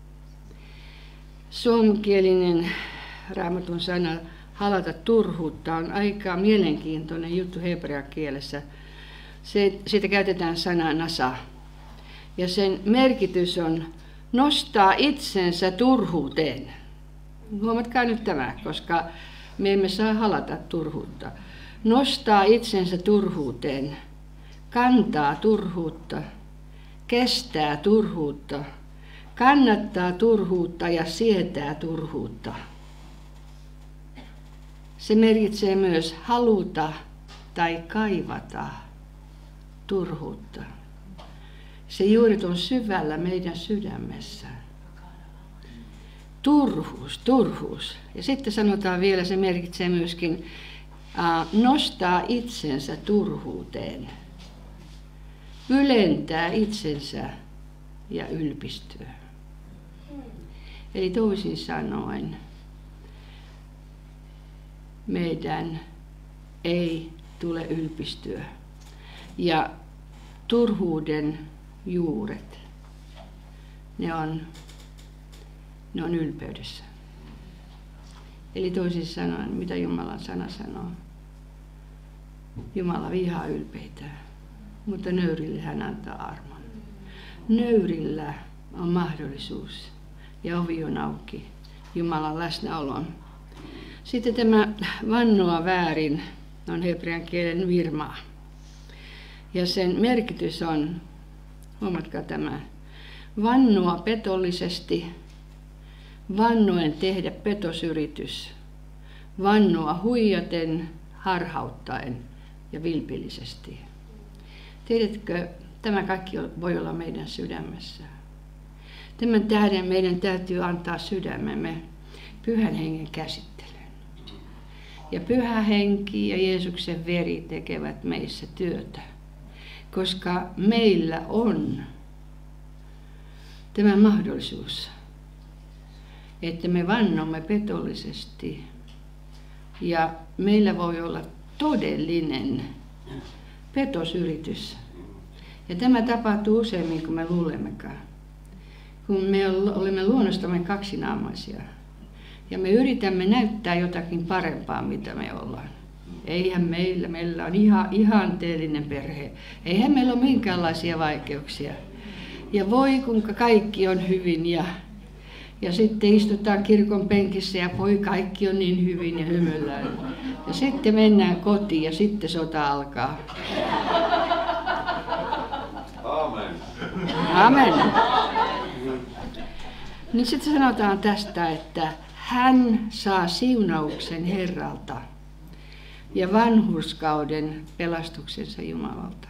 Suomenkielinen Raamatun sana halata turhuutta on aika mielenkiintoinen juttu hebrean kielessä. Siitä käytetään sanaa nasa. Ja sen merkitys on nostaa itsensä turhuuteen. Huomatkaa nyt tämä, koska me emme saa halata turhuutta. Nostaa itsensä turhuuteen, kantaa turhuutta, kestää turhuutta, kannattaa turhuutta ja sietää turhuutta. Se merkitsee myös haluta tai kaivata turhuutta. Se juuret on syvällä meidän sydämessä. Turhuus. Ja sitten sanotaan vielä, se merkitsee myöskin nostaa itsensä turhuuteen. Ylentää itsensä ja ylpistyä. Eli toisin sanoen, meidän ei tule ylpistyä. Ja turhuuden juuret, ne on ylpeydessä. Eli toisin sanoen, mitä Jumalan sana sanoo. Jumala vihaa ylpeitä, mutta nöyrille hän antaa armon. Nöyrillä on mahdollisuus ja ovi on auki Jumalan läsnäoloon. Sitten tämä vannoa väärin on hebrean kielen virmaa. Ja sen merkitys on, huomatkaa tämä, vannoa petollisesti, vannoen tehdä petosyritys, vannoa huijaten, harhauttaen ja vilpillisesti. Tiedätkö, tämä kaikki voi olla meidän sydämessä. Tämän tähden meidän täytyy antaa sydämemme Pyhän Hengen käsittelyyn. Ja Pyhä Henki ja Jeesuksen veri tekevät meissä työtä, koska meillä on tämä mahdollisuus, että me vannomme petollisesti ja meillä voi olla todellinen petosyritys. Ja tämä tapahtuu useammin kuin me luulemmekaan. Kun me olemme luonnostamme kaksinaamaisia ja me yritämme näyttää jotakin parempaa, mitä me ollaan. Eihän meillä on ihanteellinen perhe. Eihän meillä ole minkäänlaisia vaikeuksia. Ja voi kuinka kaikki on hyvin ja sitten istutaan kirkon penkissä ja voi kaikki on niin hyvin ja hymyillään. Ja sitten mennään kotiin ja sitten sota alkaa. Amen. Amen. Niin sitten sanotaan tästä, että hän saa siunauksen Herralta ja vanhurskauden pelastuksensa Jumalalta.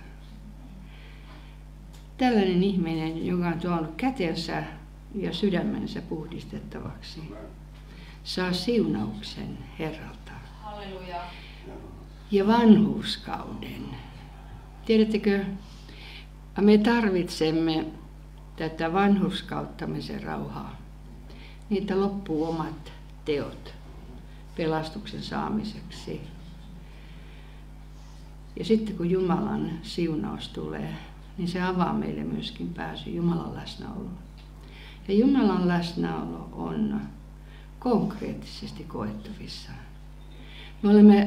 Tällainen ihminen, joka on tuonut kätensä ja sydämensä puhdistettavaksi, saa siunauksen Herralta. Halleluja. Ja vanhurskauden. Tiedättekö, me tarvitsemme tätä vanhurskauttamisen rauhaa. Niitä loppuu omat teot pelastuksen saamiseksi. Ja sitten kun Jumalan siunaus tulee, niin se avaa meille myöskin pääsy Jumalan läsnäoloon. Ja Jumalan läsnäolo on konkreettisesti koettavissa. Me olemme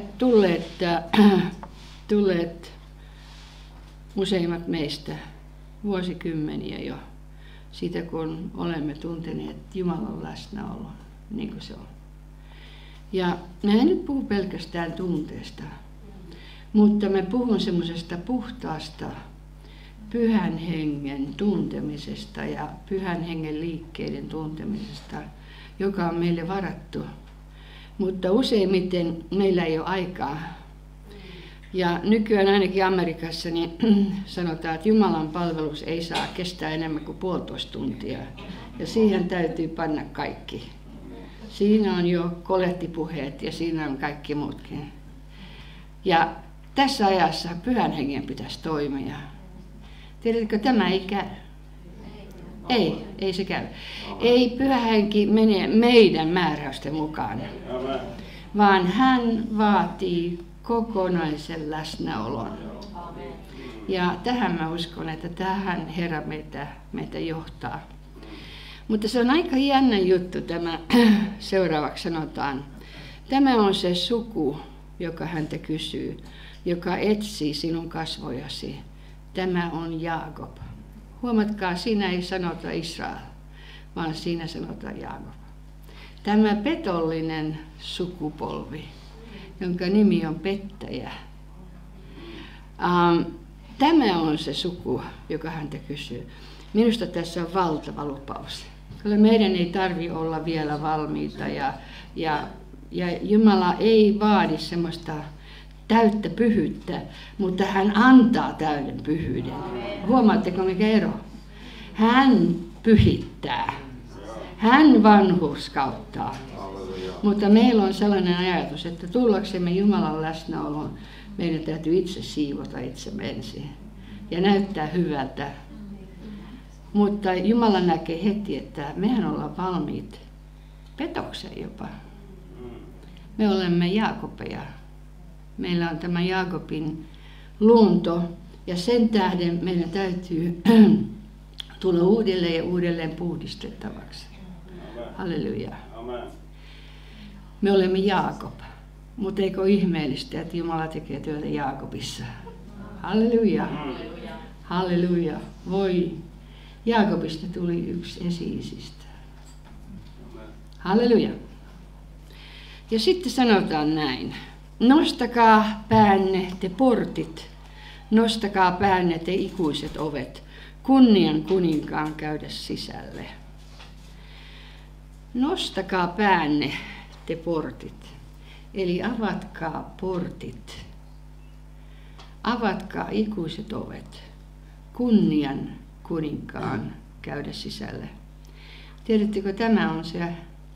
tulleet useimmat meistä vuosikymmeniä jo siitä, kun olemme tunteneet Jumalan läsnäolon, niin kuin se on. Ja mä en nyt puhu pelkästään tunteesta, mutta mä puhun semmoisesta puhtaasta Pyhän Hengen tuntemisesta ja Pyhän Hengen liikkeiden tuntemisesta, joka on meille varattu. Mutta useimmiten meillä ei ole aikaa. Ja nykyään ainakin Amerikassa niin sanotaan, että Jumalan palvelus ei saa kestää enemmän kuin 1,5 tuntia. Ja siihen täytyy panna kaikki. Siinä on jo kolehtipuheet ja siinä on kaikki muutkin. Ja tässä ajassa Pyhän Hengen pitäisi toimia. Tiedätkö, tämä ei käy. Ei se käy. Ei Pyhä Henki mene meidän määräysten mukaan, vaan hän vaatii kokonaisen läsnäolon. Ja tähän mä uskon, että tähän Herra meitä johtaa. Mutta se on aika jännä juttu tämä, seuraavaksi sanotaan. Tämä on se suku, joka häntä kysyy, joka etsii sinun kasvojasi. Tämä on Jaakob. Huomatkaa, siinä ei sanota Israel, vaan siinä sanotaan Jaakob. tämä petollinen sukupolvi, jonka nimi on pettäjä. Tämä on se suku, joka häntä kysyy. Minusta tässä on valtava lupaus. Kyllä meidän ei tarvitse olla vielä valmiita ja Jumala ei vaadi semmoista täyttä pyhyyttä, mutta hän antaa täyden pyhyyden. Huomaatteko mikä ero? Hän pyhittää. Hän vanhurskauttaa. Mutta meillä on sellainen ajatus, että tullaksemme Jumalan läsnäoloon, meidän täytyy itse siivota itsemme ensin ja näyttää hyvältä. Mutta Jumala näkee heti, että mehän ollaan valmiit petokseen jopa. Me olemme Jaakobeja. Meillä on tämä Jaakobin luonto ja sen tähden meidän täytyy tulla uudelleen ja uudelleen puhdistettavaksi. Halleluja. Me olemme Jaakob, mutta eikö ole ihmeellistä, että Jumala tekee työtä Jaakobissa? Halleluja. Halleluja. Voi. Jaakobista tuli yksi esi-isistä. Halleluja. Ja sitten sanotaan näin. Nostakaa päänne te portit, nostakaa päänne te ikuiset ovet, kunnian kuninkaan käydä sisälle. Nostakaa päänne te portit, eli avatkaa portit, avatkaa ikuiset ovet, kunnian kuninkaan käydä sisälle. Tiedättekö, tämä on se,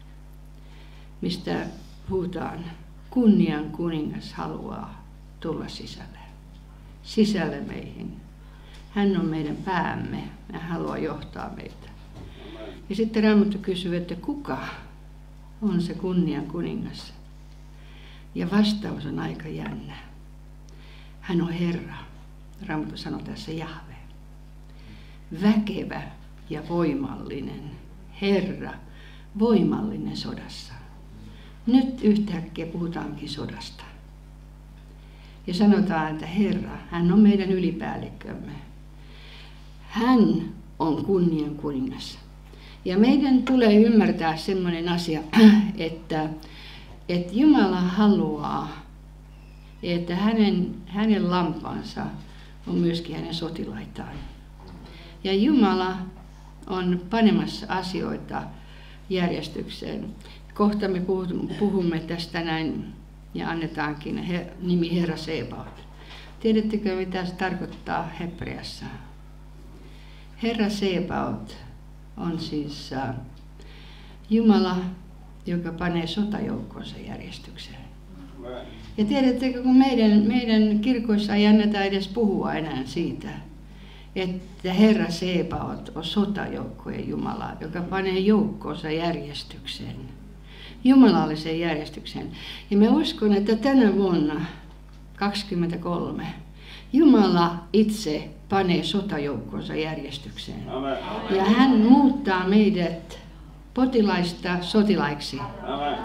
mistä puhutaan. Kunnian kuningas haluaa tulla sisälle. Sisälle meihin. Hän on meidän päämme. Hän haluaa johtaa meitä. Ja sitten Raamattu kysyy, että kuka on se kunnian kuningas? Ja vastaus on aika jännä. Hän on Herra. Raamattu sanoo tässä Jahve. Väkevä ja voimallinen. Herra, voimallinen sodassa. Nyt yhtäkkiä puhutaankin sodasta. Ja sanotaan, että Herra, hän on meidän ylipäällikkömme. Hän on kunnian kuningas. Ja meidän tulee ymmärtää semmoinen asia, että Jumala haluaa, että hänen lampansa on myöskin hänen sotilaitaan. Ja Jumala on panemassa asioita järjestykseen. Kohta me puhumme tästä näin ja annetaankin nimi Herra Sebaot. Tiedättekö mitä se tarkoittaa hebreassa? Herra Sebaot on siis Jumala, joka panee sotajoukkonsa järjestykseen. Ja tiedättekö, kun meidän kirkoissa ei anneta edes puhua enää siitä, että Herra Sebaot on sotajoukkojen Jumala, joka panee joukkonsa järjestykseen. Jumalalliseen järjestykseen. Ja me uskon, että tänä vuonna 2023 Jumala itse panee sotajoukkonsa järjestykseen. Amen. Ja hän muuttaa meidät potilaista sotilaiksi. Amen.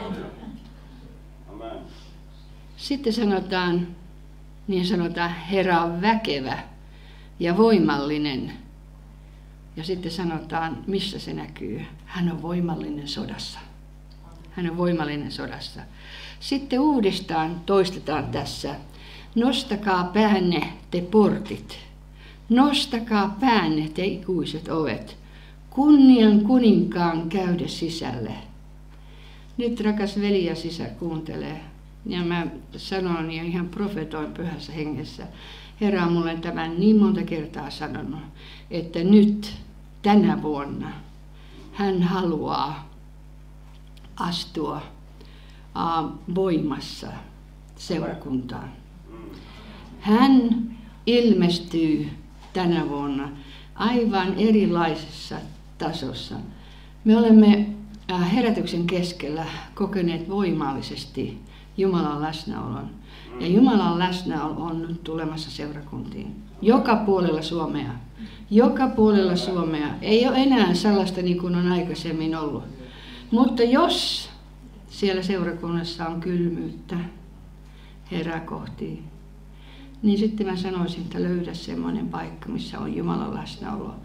Amen. Sitten sanotaan Herra on väkevä ja voimallinen. Ja sitten sanotaan, missä se näkyy. Hän on voimallinen sodassa. Hän on voimallinen sodassa. Sitten uudestaan toistetaan tässä. Nostakaa päänne te portit. Nostakaa päänne te ikuiset ovet. Kunnian kuninkaan käydä sisälle. Nyt rakas veli ja sisar kuuntelee. Ja mä sanon ja ihan profetoin pyhässä hengessä. Herra on mulle tämän niin monta kertaa sanonut, että nyt tänä vuonna hän haluaa astua voimassa seurakuntaan. Hän ilmestyy tänä vuonna aivan erilaisessa tasossa. Me olemme herätyksen keskellä kokeneet voimallisesti Jumalan läsnäolon. Ja Jumalan läsnäolo on nyt tulemassa seurakuntiin. Joka puolella Suomea. Joka puolella Suomea. Ei ole enää sellaista niin kuin on aikaisemmin ollut. Mutta jos siellä seurakunnassa on kylmyyttä Herää kohti, niin sitten mä sanoisin, että löydä semmoinen paikka, missä on Jumalan läsnäolo.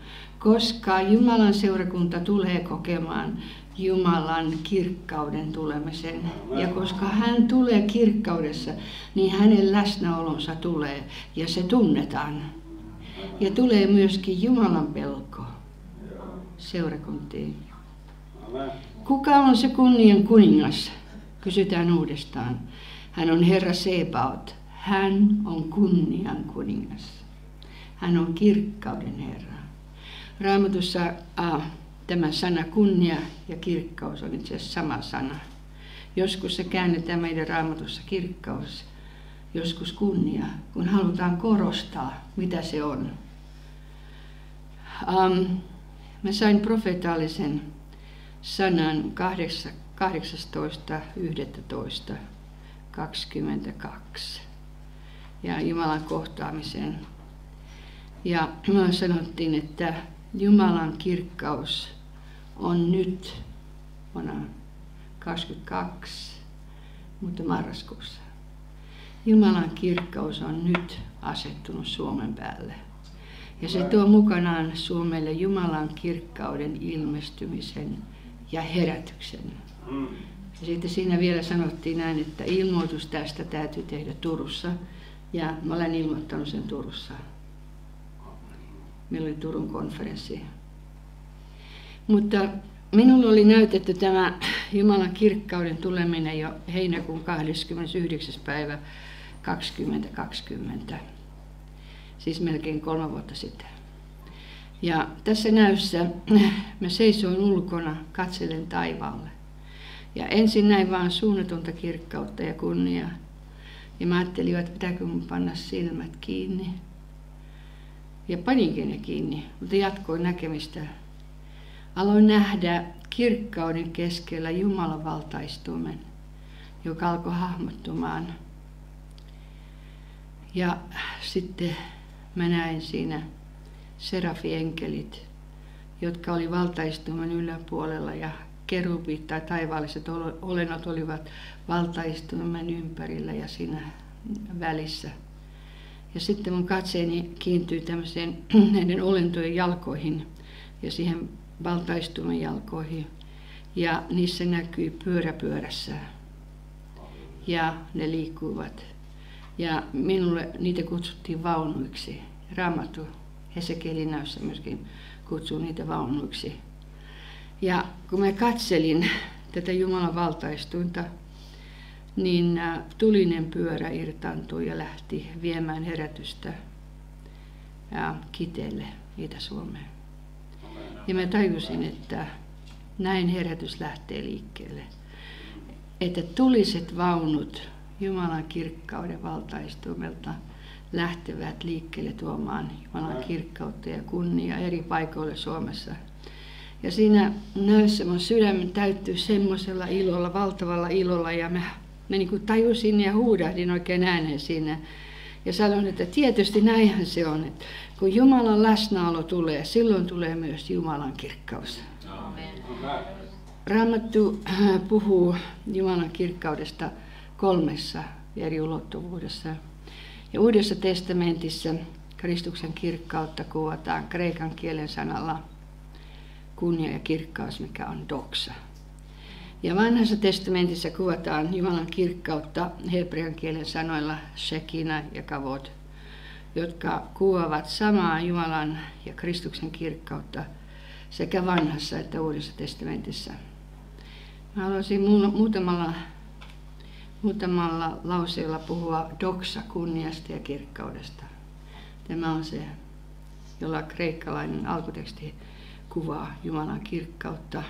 koska Jumalan seurakunta tulee kokemaan Jumalan kirkkauden tulemisen. Ja koska hän tulee kirkkaudessa, niin hänen läsnäolonsa tulee ja se tunnetaan. Ja tulee myöskin Jumalan pelko seurakuntiin. Kuka on se kunnian kuningas? Kysytään uudestaan. Hän on Herra Sebaot. Hän on kunnian kuningas. Hän on kirkkauden Herra. Raamatussa tämä sana kunnia ja kirkkaus on itse asiassa sama sana. Joskus se käännetään meidän Raamatussa kirkkaus, joskus kunnia, kun halutaan korostaa, mitä se on. Mä sain profetaalisen sanan 18.11.22 ja Jumalan kohtaamisen. Ja me sanottiin, että Jumalan kirkkaus on nyt vuonna 22, mutta marraskuussa. Jumalan kirkkaus on nyt asettunut Suomen päälle. Ja se tuo mukanaan Suomelle Jumalan kirkkauden ilmestymisen ja herätyksen. Ja sitten siinä vielä sanottiin näin, että ilmoitus tästä täytyy tehdä Turussa. Ja mä olen ilmoittanut sen Turussa. Meillä oli Turun konferenssi. Mutta minulle oli näytetty tämä Jumalan kirkkauden tuleminen jo heinäkuun 29. päivä 2020. Siis melkein 3 vuotta sitten. Ja tässä näyssä mä seisoin ulkona, katselen taivaalle. Ja ensin näin vaan suunnatonta kirkkautta ja kunniaa. Ja mä ajattelin, että pitääkö mun panna silmät kiinni. Ja paninkin ne kiinni, mutta jatkoin näkemistä. Aloin nähdä kirkkauden keskellä Jumalan valtaistuimen, joka alkoi hahmottumaan. Ja sitten mä näin siinä serafenkelit, jotka oli valtaistuimen yläpuolella ja kerubit tai taivaalliset olennot olivat valtaistuimen ympärillä ja siinä välissä. Ja sitten mun katseeni kiintyi tämmöiseen näiden olentojen jalkoihin ja siihen valtaistuimen jalkoihin. Ja niissä näkyi pyörä pyörässä. Ja ne liikkuivat. Ja minulle niitä kutsuttiin vaunuiksi. Raamattu Hesekielin näyssä myöskin kutsuu niitä vaunuiksi. Ja kun mä katselin tätä Jumalan valtaistuinta, niin tulinen pyörä irtaantui ja lähti viemään herätystä Kiteelle, Itä-Suomeen. Ja mä tajusin, että näin herätys lähtee liikkeelle. Että tuliset vaunut Jumalan kirkkauden valtaistuimelta lähtevät liikkeelle tuomaan Jumalan kirkkautta ja kunniaa eri paikoille Suomessa. Ja siinä näyssä mun sydämen täyttyi semmoisella ilolla, valtavalla ilolla, ja mä niin kuin tajusin ja huudahdin oikein ääneen siinä. Ja sanoin, että tietysti näinhän se on, että kun Jumalan läsnäolo tulee, silloin tulee myös Jumalan kirkkaus. Amen. Raamattu puhuu Jumalan kirkkaudesta 3 eri ulottuvuudessa. Ja Uudessa testamentissa Kristuksen kirkkautta kuvataan kreikan kielen sanalla kunnia ja kirkkaus, mikä on doxa. Ja Vanhassa testamentissa kuvataan Jumalan kirkkautta hebrean kielen sanoilla shekina ja kavod, jotka kuvaavat samaa Jumalan ja Kristuksen kirkkautta sekä Vanhassa että Uudessa testamentissa. Mä haluaisin muutamalla lauseella puhua doxa, kunniasta ja kirkkaudesta. Tämä on se, jolla kreikkalainen alkuteksti kuvaa Jumalan kirkkautta.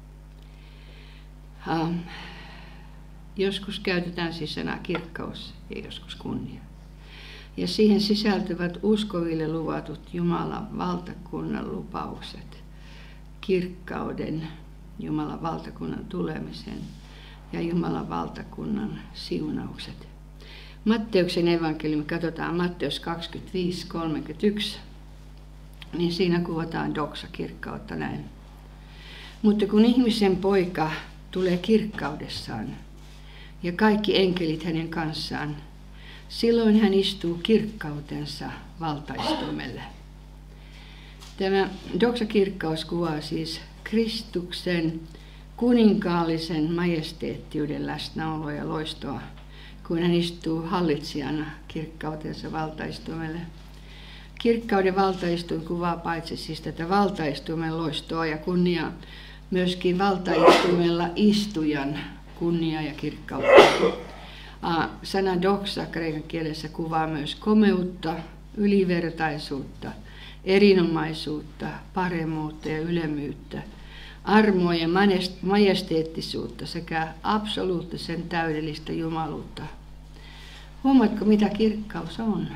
Joskus käytetään siis sanaa kirkkaus ja joskus kunnia. Ja siihen sisältyvät uskoville luvatut Jumalan valtakunnan lupaukset, kirkkauden, Jumalan valtakunnan tulemisen ja Jumalan valtakunnan siunaukset. Matteuksen evankeliumi, katsotaan Matteus 25:31, niin siinä kuvataan doxa, kirkkautta näin. Mutta kun ihmisen poika tulee kirkkaudessaan ja kaikki enkelit hänen kanssaan, silloin hän istuu kirkkautensa valtaistuimelle. Tämä doksakirkkaus kuvaa siis Kristuksen kuninkaallisen majesteettiuden läsnäoloa ja loistoa, kun hän istuu hallitsijana kirkkautensa valtaistuimelle. Kirkkauden valtaistuin kuvaa paitsi siis tätä valtaistuimen loistoa ja kunniaa, myöskin valtaistuimella istujan kunniaa ja kirkkautta. Sana doxa kreikan kielessä kuvaa myös komeutta, ylivertaisuutta, erinomaisuutta, paremmuutta ja ylemmyyttä, armoa ja majesteettisuutta sekä absoluuttisen täydellistä jumaluutta. Huomaatko, mitä kirkkaus on?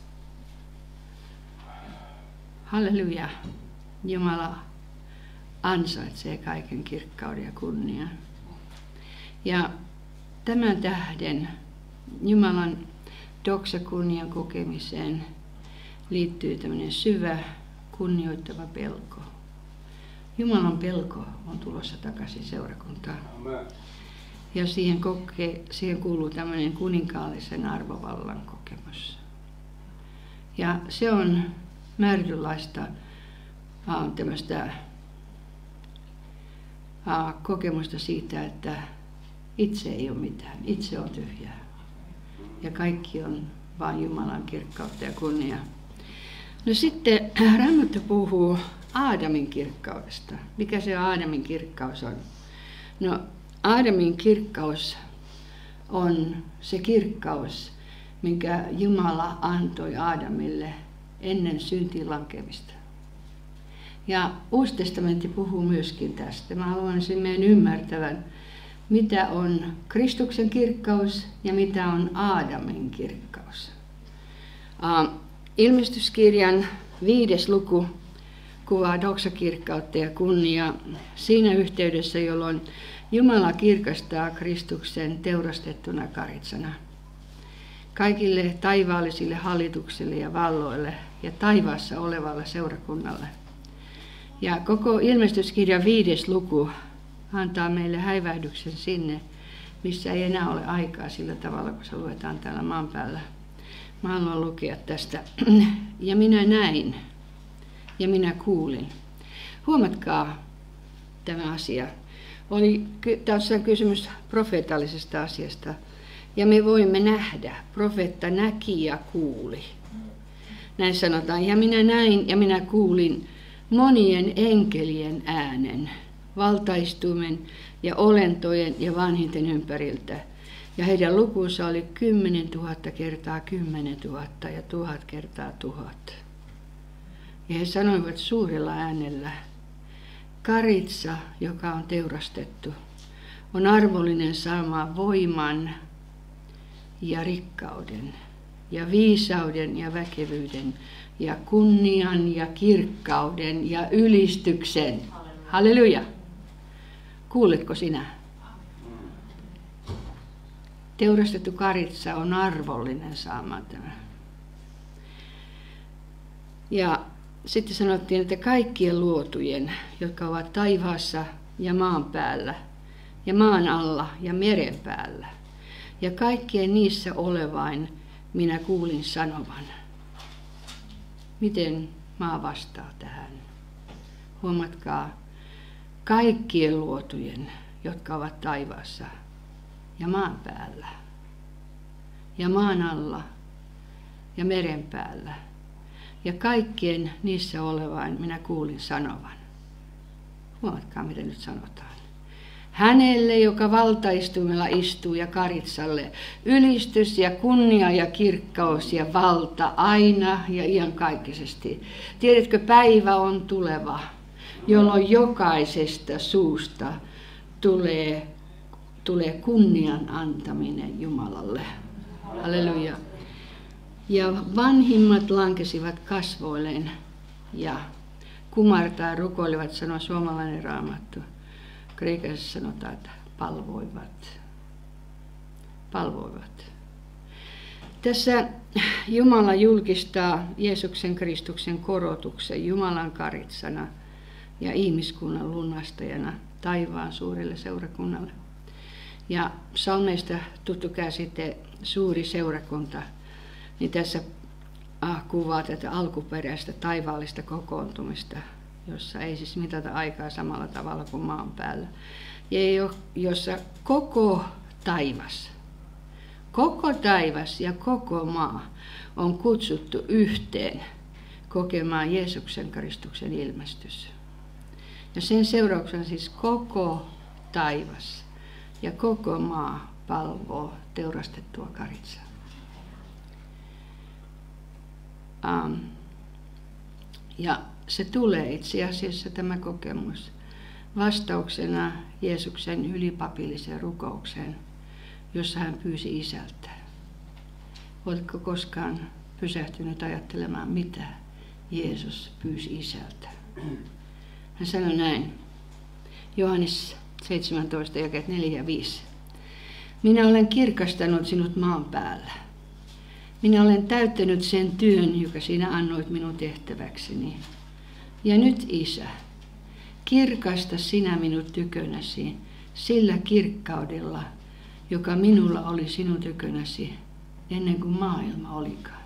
Halleluja! Jumala ansaitsee kaiken kirkkauden ja kunnian. Ja tämän tähden Jumalan doksakunnian kokemiseen liittyy tämmöinen syvä, kunnioittava pelko. Jumalan pelko on tulossa takaisin seurakuntaan. Ja siihen kuuluu tämmöinen kuninkaallisen arvovallan kokemus. Ja se on määritynlaista tämmöistä kokemusta siitä, että itse ei ole mitään, itse on tyhjää. Ja kaikki on vain Jumalan kirkkautta ja kunniaa. No sitten Raamattu puhuu Aadamin kirkkaudesta. Mikä se Aadamin kirkkaus on? No Aadamin kirkkaus on se kirkkaus, minkä Jumala antoi Aadamille ennen syntiin lankemista. Ja Uusi testamentti puhuu myöskin tästä. Mä haluaisin meidän ymmärtävän, mitä on Kristuksen kirkkaus ja mitä on Aadamin kirkkaus. Ilmestyskirjan 5. luku kuvaa doksakirkkautta ja kunniaa siinä yhteydessä, jolloin Jumala kirkastaa Kristuksen teurastettuna karitsana kaikille taivaallisille hallituksille ja valloille ja taivaassa olevalle seurakunnalle. Ja koko ilmestyskirjan 5. luku antaa meille häivähdyksen sinne, missä ei enää ole aikaa sillä tavalla, kun se luetaan täällä maan päällä. Mä haluan lukea tästä. Ja minä näin, ja minä kuulin. Huomatkaa tämä asia. Tässä on kysymys profeetallisesta asiasta. Ja me voimme nähdä. Profeetta näki ja kuuli. Näin sanotaan. Ja minä näin ja minä kuulin monien enkelien äänen, valtaistuimen ja olentojen ja vanhinten ympäriltä. Ja heidän lukunsa oli 10 000 kertaa 10 000 ja 1000 kertaa 1000. Ja he sanoivat suurella äänellä, karitsa, joka on teurastettu, on arvollinen saamaan voiman ja rikkauden ja viisauden ja väkevyyden ja kunnian ja kirkkauden ja ylistyksen. Halleluja! Kuuletko sinä? Teurastettu karitsa on arvollinen saamaan tämä. Ja sitten sanottiin, että kaikkien luotujen, jotka ovat taivaassa ja maan päällä ja maan alla ja meren päällä, ja kaikkien niissä olevain minä kuulin sanovan. Miten maa vastaa tähän? Huomatkaa, kaikkien luotujen, jotka ovat taivaassa ja maan päällä ja maan alla ja meren päällä ja kaikkien niissä olevain minä kuulin sanovan. Huomatkaa, mitä nyt sanotaan. Hänelle, joka valtaistuimella istuu ja karitsalle, ylistys ja kunnia ja kirkkaus ja valta aina ja iankaikkisesti. Tiedätkö, päivä on tuleva, jolloin jokaisesta suusta tulee kunnian antaminen Jumalalle. Halleluja. Ja vanhimmat lankesivat kasvoilleen ja kumartaa rukoilivat, sanoo suomalainen raamattu. Kreikassa sanotaan, että palvoivat. Tässä Jumala julkistaa Jeesuksen Kristuksen korotuksen Jumalan karitsana ja ihmiskunnan lunastajana taivaan suurelle seurakunnalle. Ja psalmeista tuttu käsite suuri seurakunta, niin tässä kuvaa tätä alkuperäistä taivaallista kokoontumista, jossa ei siis mitata aikaa samalla tavalla kuin maan päällä. Ja jossa koko taivas ja koko maa on kutsuttu yhteen kokemaan Jeesuksen Kristuksen ilmestys. Ja sen seurauksena siis koko taivas ja koko maa palvoo teurastettua karitsaa. Ja se tulee itse asiassa tämä kokemus vastauksena Jeesuksen ylipapilliseen rukoukseen, jossa hän pyysi Isältä. Oletko koskaan pysähtynyt ajattelemaan, mitä Jeesus pyysi Isältä? Hän sanoi näin, Johannes 17, jakeet 4 ja 5. Minä olen kirkastanut sinut maan päällä. Minä olen täyttänyt sen työn, joka sinä annoit minun tehtäväkseni. Ja nyt, Isä, kirkasta sinä minut tykönäsi sillä kirkkaudella, joka minulla oli sinun tykönäsi ennen kuin maailma olikaan.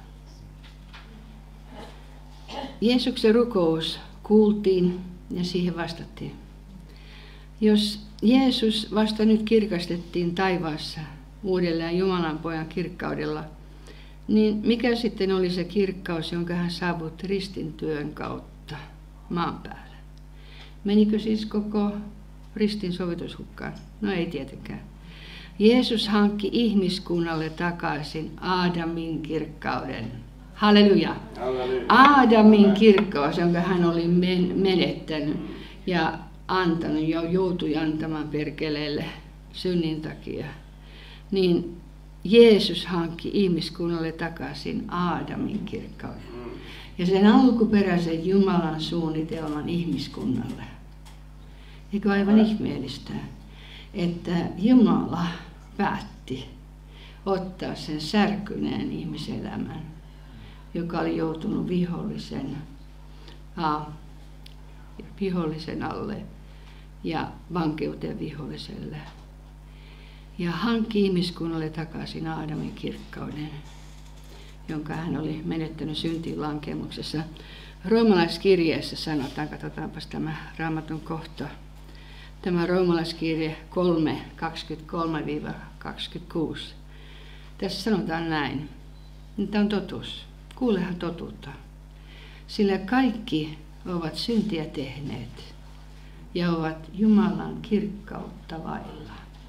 Jeesuksen rukous kuultiin ja siihen vastattiin. Jos Jeesus vasta nyt kirkastettiin taivaassa uudelleen Jumalan pojan kirkkaudella, niin mikä sitten oli se kirkkaus, jonka hän saavutti ristin työn kautta maan päällä? Menikö siis koko ristin sovitus hukkaan? No ei tietenkään. Jeesus hankki ihmiskunnalle takaisin Aadamin kirkkauden. Halleluja! Aadamin kirkkaus, jonka hän oli menettänyt ja antanut ja joutui antamaan perkeleelle synnin takia, niin Jeesus hankki ihmiskunnalle takaisin Aadamin kirkkauden ja sen alkuperäisen Jumalan suunnitelman ihmiskunnalle. Eikö aivan ihmeellistä, että Jumala päätti ottaa sen särkyneen ihmiselämän, joka oli joutunut vihollisen alle ja vankeuteen viholliselle. Ja hankki ihmiskunnalle takaisin Aadamin kirkkauden, jonka hän oli menettänyt syntiin lankemuksessa. Roomalaiskirjeessä sanotaan, katsotaanpas tämä Raamatun kohta. Tämä Roomalaiskirje 3, 23-26. Tässä sanotaan näin. Tämä on totuus. Kuulehan totuutta. Sillä kaikki ovat syntiä tehneet ja ovat Jumalan kirkkautta vailla.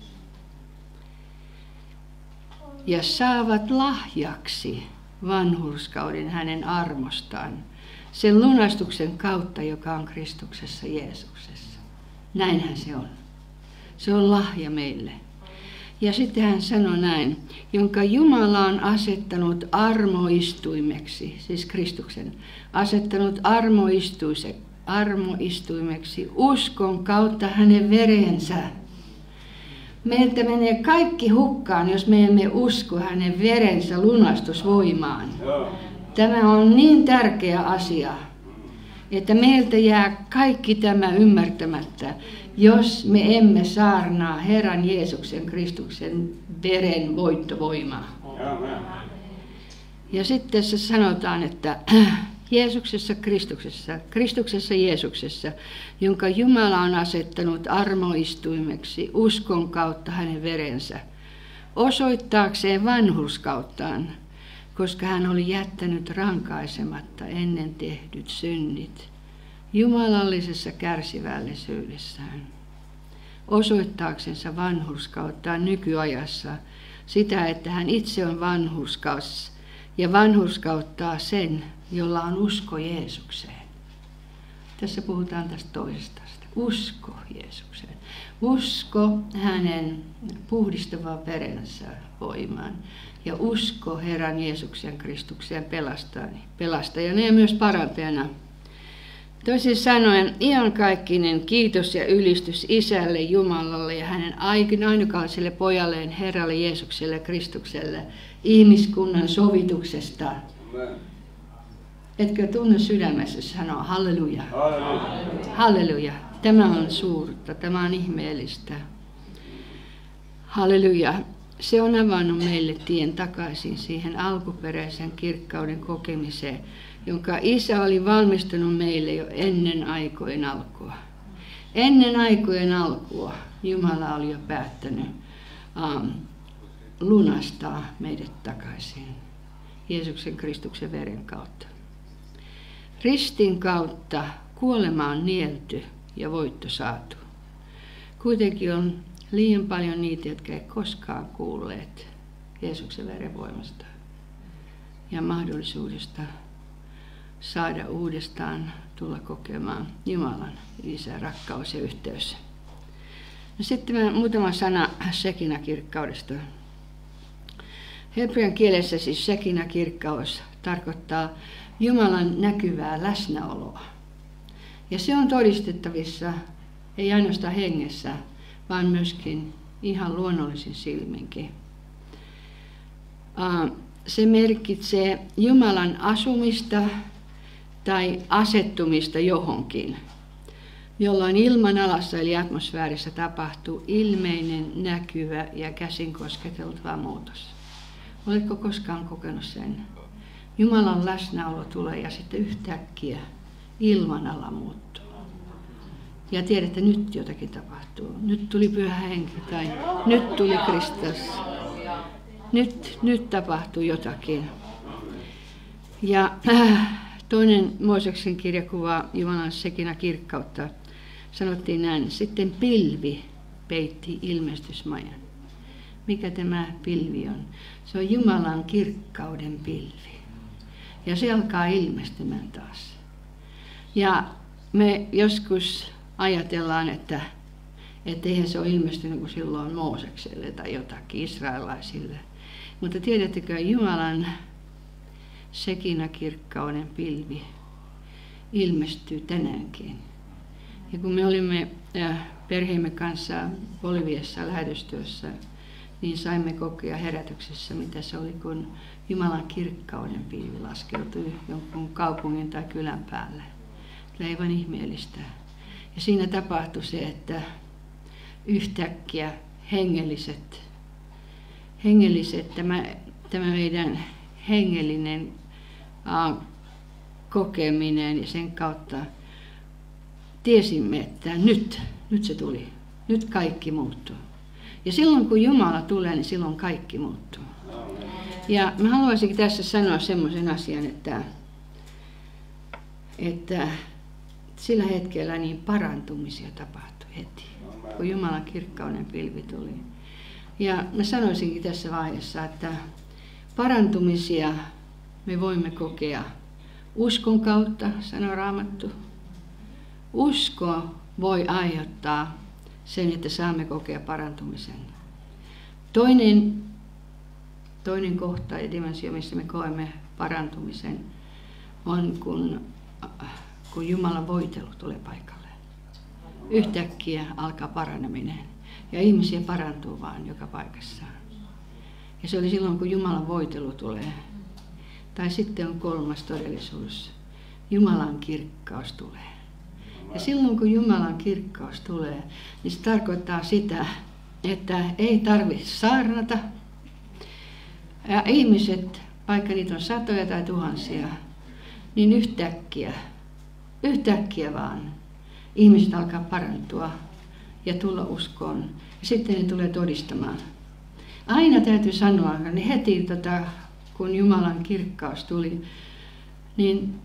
Ja saavat lahjaksi vanhurskauden hänen armostaan, sen lunastuksen kautta, joka on Kristuksessa Jeesuksessa. Näinhän se on. Se on lahja meille. Ja sitten hän sanoi näin, jonka Jumala on asettanut armoistuimeksi, siis Kristuksen, asettanut armoistuimeksi uskon kautta hänen verensä. Meiltä menee kaikki hukkaan, jos me emme usko hänen verensä lunastusvoimaan. Tämä on niin tärkeä asia, että meiltä jää kaikki tämä ymmärtämättä, jos me emme saarnaa Herran Jeesuksen Kristuksen veren voittovoimaa. Ja sitten tässä sanotaan, että Kristuksessa Jeesuksessa, jonka Jumala on asettanut armoistuimeksi uskon kautta hänen verensä, osoittaakseen vanhurskauttaan, koska hän oli jättänyt rankaisematta ennen tehdyt synnit jumalallisessa kärsivällisyydessään, osoittaaksensa vanhurskauttaan nykyajassa sitä, että hän itse on vanhurskas ja vanhurskauttaa sen, jolla on usko Jeesukseen. Tässä puhutaan tästä toisesta. Usko Jeesukseen. Usko hänen puhdistavaan verensä voimaan. Ja usko Herran Jeesuksen Kristukseen pelastajana ja myös parantajana. Toisin sanoen, iankaikkinen kiitos ja ylistys Isälle Jumalalle ja hänen ainokaiselle pojalleen Herralle Jeesukselle Kristukselle ihmiskunnan sovituksesta. Etkö tunne sydämessä sanoa halleluja? Halleluja. Tämä on suurta, tämä on ihmeellistä. Halleluja. se on avannut meille tien takaisin siihen alkuperäisen kirkkauden kokemiseen, jonka Isä oli valmistunut meille jo ennen aikojen alkua. Ennen aikojen alkua Jumala oli jo päättänyt lunastaa meidät takaisin Jeesuksen Kristuksen veren kautta. Ristin kautta kuolema on nielty ja voitto saatu. Kuitenkin on liian paljon niitä, jotka ei koskaan kuulleet Jeesuksen veren voimasta ja mahdollisuudesta saada uudestaan tulla kokemaan Jumalan Isän rakkaus ja yhteys. No sitten muutama sana Shekinah-kirkkaudesta. Hebrean kielessä siis Shekinah-kirkkaus tarkoittaa Jumalan näkyvää läsnäoloa. Ja se on todistettavissa ei ainoastaan hengessä, vaan myöskin ihan luonnollisin silminkin. Se merkitsee Jumalan asumista tai asettumista johonkin, jolloin ilmanalassa eli atmosfäärissä tapahtuu ilmeinen, näkyvä ja käsin kosketeltava muutos. Oletko koskaan kokenut sen? Jumalan läsnäolo tulee ja sitten yhtäkkiä ilmanala muuttuu. Ja tiedät, että nyt jotakin tapahtuu. Nyt tuli Pyhä Henki tai nyt tuli Kristus. Nyt tapahtuu jotakin. Ja toinen Mooseksen kirja kuvaa Jumalan Shekinah-kirkkautta. Sanottiin näin, sitten pilvi peitti ilmestysmajan. Mikä tämä pilvi on? Se on Jumalan kirkkauden pilvi. Ja se alkaa ilmestymään taas. Ja me joskus ajatellaan, että eihän se ole ilmestynyt kuin silloin Moosekselle tai jotakin israelaisille. Mutta tiedättekö, Jumalan Shekinah-kirkkauden pilvi ilmestyy tänäänkin. Ja kun me olimme perheemme kanssa Boliviassa lähetystössä, niin saimme kokea herätyksessä, mitä se oli, kun Jumalan kirkkauden pilvi laskeutui jonkun kaupungin tai kylän päälle. Aivan ihmeellistä. Ja siinä tapahtui se, että yhtäkkiä hengelliset tämä meidän hengellinen kokeminen ja sen kautta tiesimme, että nyt se tuli. Nyt kaikki muuttuu. Ja silloin kun Jumala tulee, niin silloin kaikki muuttuu. Ja mä haluaisin tässä sanoa semmoisen asian, että sillä hetkellä niin parantumisia tapahtui heti, kun Jumalan kirkkauden pilvi tuli. Ja mä sanoisinkin tässä vaiheessa, että parantumisia me voimme kokea uskon kautta, sanoo Raamattu. Usko voi aiheuttaa sen, että saamme kokea parantumisen. Toinen kohta ja dimensio, missä me koemme parantumisen, on kun Jumalan voitelu tulee paikalle. Yhtäkkiä alkaa paraneminen ja ihmisiä parantuu vaan joka paikassa. Ja se oli silloin, kun Jumalan voitelu tulee. Tai sitten on kolmas todellisuus. Jumalan kirkkaus tulee. Ja silloin, kun Jumalan kirkkaus tulee, niin se tarkoittaa sitä, että ei tarvitse saarnata. Ja ihmiset, vaikka niitä on satoja tai tuhansia, niin yhtäkkiä vaan ihmiset alkaa parantua ja tulla uskoon. Ja sitten ne tulee todistamaan. Aina täytyy sanoa, niin heti kun Jumalan kirkkaus tuli, niin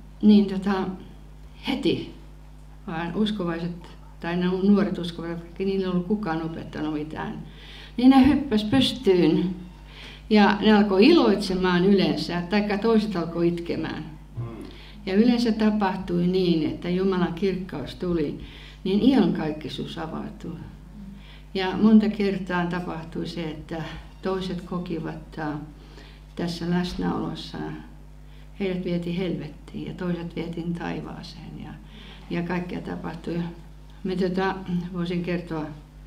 heti vaan uskovaiset tai nuoret uskovaiset, niillä ei ollut kukaan opettanut mitään, niin ne hyppäs pystyyn ja ne alkoi iloitsemaan yleensä, tai toiset alkoi itkemään. Ja yleensä tapahtui niin, että Jumalan kirkkaus tuli, niin iankaikkisuus avautui. Ja monta kertaa tapahtui se, että toiset kokivat tässä läsnäolossa, heidät vietiin helvettiin ja toiset vietiin taivaaseen ja kaikkea tapahtui. Me voisin kertoa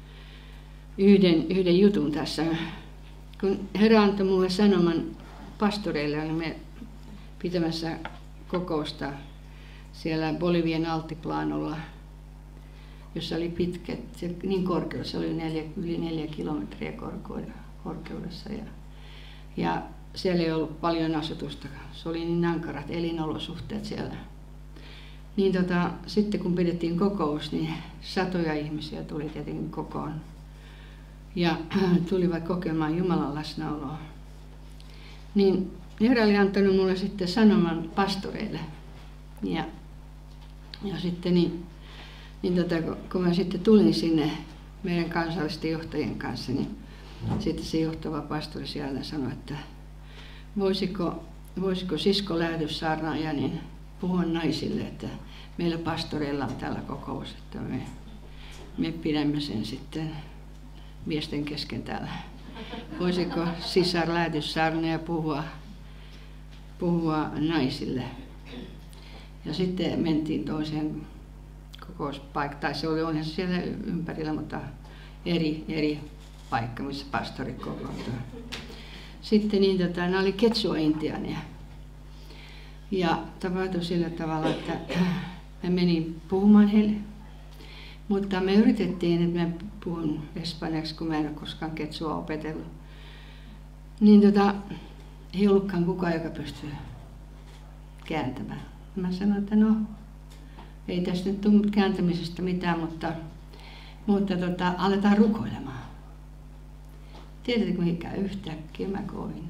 yhden jutun tässä. Kun Herra antoi minulle sanoman pastoreille, olimme pitämässä kokousta siellä Bolivian altiplanolla, jossa oli pitkät, niin korkeus, se oli yli 4 kilometriä korkeudessa. Ja siellä ei ollut paljon asutusta. Se oli niin ankarat elinolosuhteet siellä. Niin sitten kun pidettiin kokous, niin satoja ihmisiä tuli tietenkin kokoon. Ja tulivat kokemaan Jumalan läsnäoloa. Niin Herra oli antanut mulle sitten sanoman pastoreille. Ja sitten kun mä sitten tulin sinne meidän kansallisten johtajien kanssa, niin sitten se johtava pastori siellä sanoi, että voisiko sisko lähetyssaarnaaja niin puhua naisille, että meillä pastoreilla on täällä kokous, että me pidämme sen sitten miesten kesken täällä. Voisiko sisar lähetyssaarnaaja puhua naisille? Ja sitten mentiin toiseen kokouspaikkaan, tai se oli siellä ympärillä, mutta eri paikka, missä pastorit kokoontuivat. Sitten nämä oli Quechua-intiaania. Ja tapahtui sillä tavalla, että mä menin puhumaan heille. Mutta me yritettiin, että mä puhun espanjaksi, kun mä en ole koskaan Quechua opetellut. Niin ei ollutkaan kukaan, joka pystyi kääntämään. Mä sanoin, että no, ei tästä nyt tule kääntämisestä mitään, mutta aletaan rukoilemaan. Tiedätkö mikä yhtäkkiä mä koin,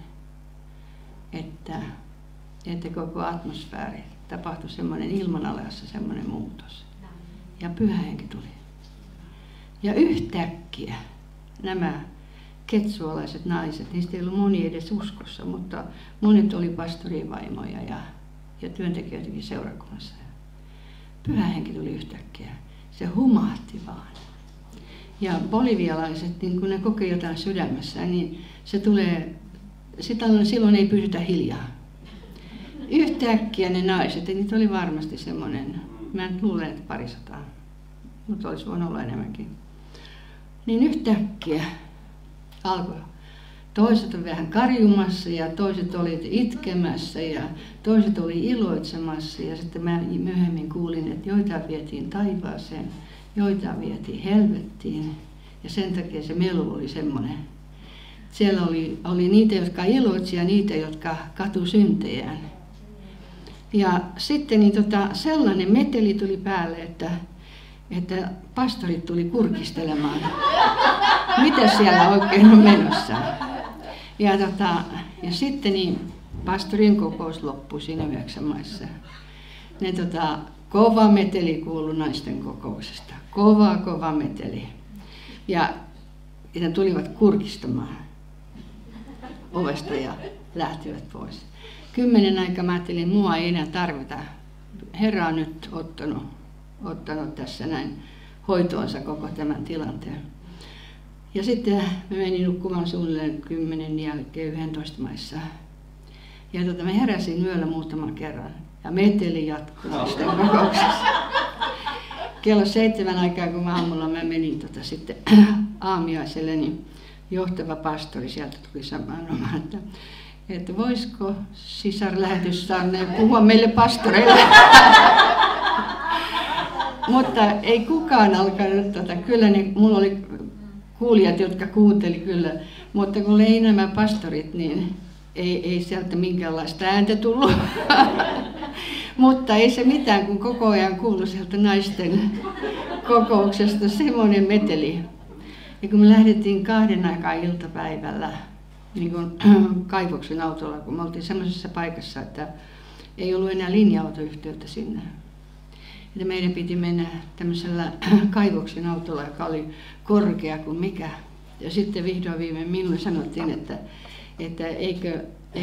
että koko atmosfääri tapahtui semmoinen ilmanalassa semmoinen muutos. Ja Pyhä Henki tuli. Ja yhtäkkiä nämä ketsualaiset naiset, niistä ei ollut moni edes uskossa, mutta monet oli pastorivaimoja ja työntekijöitäkin seurakunnassa. Pyhä Henki tuli yhtäkkiä. Se humahti vaan. Ja bolivialaiset, niin kun ne kokee jotain sydämessä, niin se tulee, silloin ei pysytä hiljaa. Yhtäkkiä ne naiset, ja niitä oli varmasti semmoinen, mä en luulen, että 200, mutta olisi voinut olla enemmänkin. Niin yhtäkkiä alkoi. Toiset oli vähän karjumassa ja toiset oli itkemässä ja toiset oli iloitsemassa. Ja sitten mä myöhemmin kuulin, että joita vietiin taivaaseen, joita vietiin helvettiin. Ja sen takia se melu oli semmoinen. Siellä oli niitä, jotka iloitsi ja niitä, jotka katu syntejään. Ja sitten sellainen meteli tuli päälle, että pastorit tuli kurkistelemaan. Mitä siellä oikein on menossa? Ja sitten pastorin kokous loppui siinä 9 maissa. Kova meteli kuului naisten kokouksesta. Kova meteli. Ja ne tulivat kurkistamaan ovesta ja lähtivät pois. 10 aikaa mä ajattelin, että mua ei enää tarvita. Herra on nyt ottanut tässä näin hoitoonsa koko tämän tilanteen. Ja sitten mä menin nukkumaan suunnilleen 10 jälkeen 11 maissa. Ja mä heräsin yöllä muutaman kerran. Ja meteli jatkui naisten kokouksessa. Kello 7 aikaa, kun aamulla mä menin sitten aamiaiselle, niin johtava pastori sieltä tuli sanomaan, että voisiko sisar lähetyssaarnaaja puhua meille pastoreille. Mutta ei kukaan alkanut, kyllä mulla oli kuulijat, jotka kuunteli kyllä, mutta kun ei nämä pastorit, niin ei sieltä minkäänlaista ääntä tullut. Mutta ei se mitään, kun koko ajan kuului sieltä naisten kokouksesta semmoinen meteli. Ja kun me lähdettiin 2 aikaa iltapäivällä niin kuin kaivoksen autolla, kun me oltiin semmoisessa paikassa, että ei ollut enää linja-autoyhteyttä sinne. Ja meidän piti mennä tämmöisellä kaivoksen autolla, joka oli korkea kuin mikä. Ja sitten vihdoin viimein minulle sanottiin, että eikö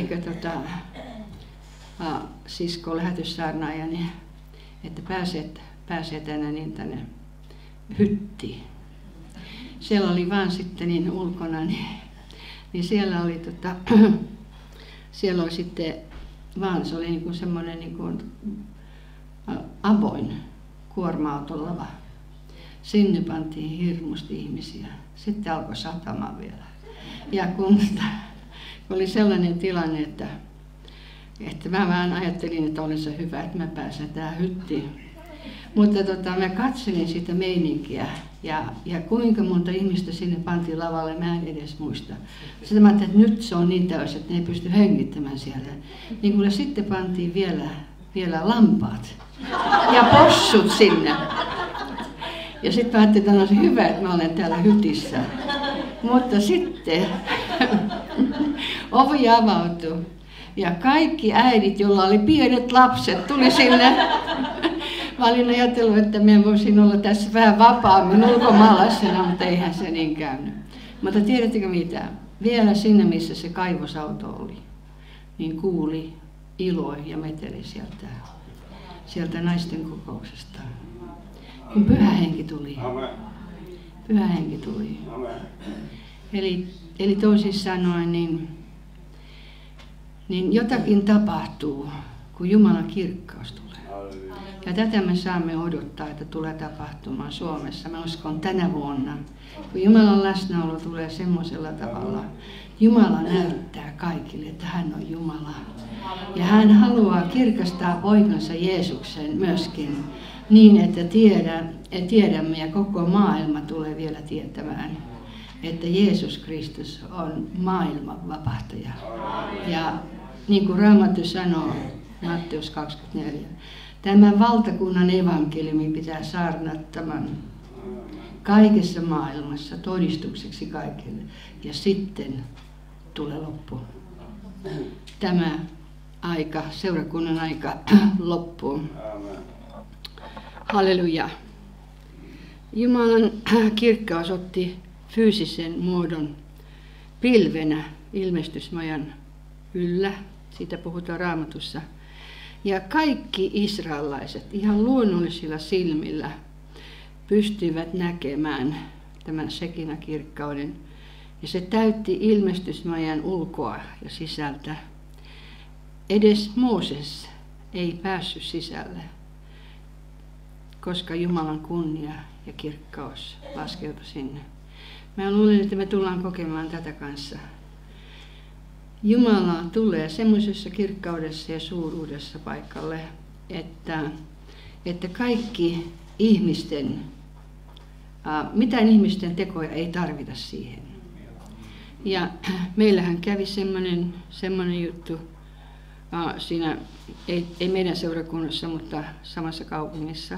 sisko lähetyssaarnaaja, niin, että pääsee tänne hyttiin. Siellä oli vaan sitten niin ulkona, niin siellä oli sitten vaan se oli niin kuin semmoinen niin kuin avoin kuorma-autolava. Sinne pantiin hirmusti ihmisiä. Sitten alkoi satamaan vielä. Ja kun oli sellainen tilanne, että mä vaan ajattelin, että olisi se hyvä, että mä pääsen tähän hyttiin. Mutta mä katselin sitä meininkiä ja kuinka monta ihmistä sinne pantiin lavalle, mä en edes muista. Sitten mä ajattelin, että nyt se on niin täysin, että ne ei pysty hengittämään siellä. Niin kuule sitten pantiin vielä lampaat ja possut sinne. Ja sitten mä ajattelin, että on hyvä, että mä olen täällä hytissä. Mutta sitten ovi avautui ja kaikki äidit, joilla oli pienet lapset, tuli sinne. Mä olin ajatellut, että mä voisin olla tässä vähän vapaammin ulkomaalaisena, mutta eihän se niin käynyt. Mutta tiedättekö mitä? Vielä sinne, missä se kaivosauto oli, niin kuuli ilo ja meteli sieltä naisten kokouksesta. Kun Pyhä Henki tuli. Pyhä Henki tuli. Eli toisin sanoen, niin jotakin tapahtuu, kun Jumalan kirkkaus tulee. Ja tätä me saamme odottaa, että tulee tapahtumaan Suomessa. Mä uskon tänä vuonna, kun Jumalan läsnäolo tulee semmoisella tavalla. Jumala näyttää kaikille, että hän on Jumala. Ja hän haluaa kirkastaa poikansa Jeesuksen myöskin niin, että tiedämme ja koko maailma tulee vielä tietämään, että Jeesus Kristus on maailman vapahtaja. Ja niin kuin Raamattu sanoo, Matteus 24, tämän valtakunnan evankeliumi pitää saarnattaman kaikessa maailmassa todistukseksi kaikille. Ja sitten tulee loppu. Tämä aika, seurakunnan aika loppuu. Halleluja. Jumalan kirkkaus otti fyysisen muodon pilvenä ilmestysmajan yllä. Siitä puhutaan Raamatussa. Ja kaikki israelaiset ihan luonnollisilla silmillä pystyivät näkemään tämän Shekinah-kirkkauden. Ja se täytti ilmestysmajan ulkoa ja sisältä. Edes Mooses ei päässyt sisälle, koska Jumalan kunnia ja kirkkaus laskeutui sinne. Mä luulen, että me tullaan kokemaan tätä kanssa. Jumala tulee semmoisessa kirkkaudessa ja suuruudessa paikalle, että kaikki mitään ihmisten tekoja ei tarvita siihen. Ja meillähän kävi semmoinen juttu siinä, ei meidän seurakunnassa, mutta samassa kaupungissa.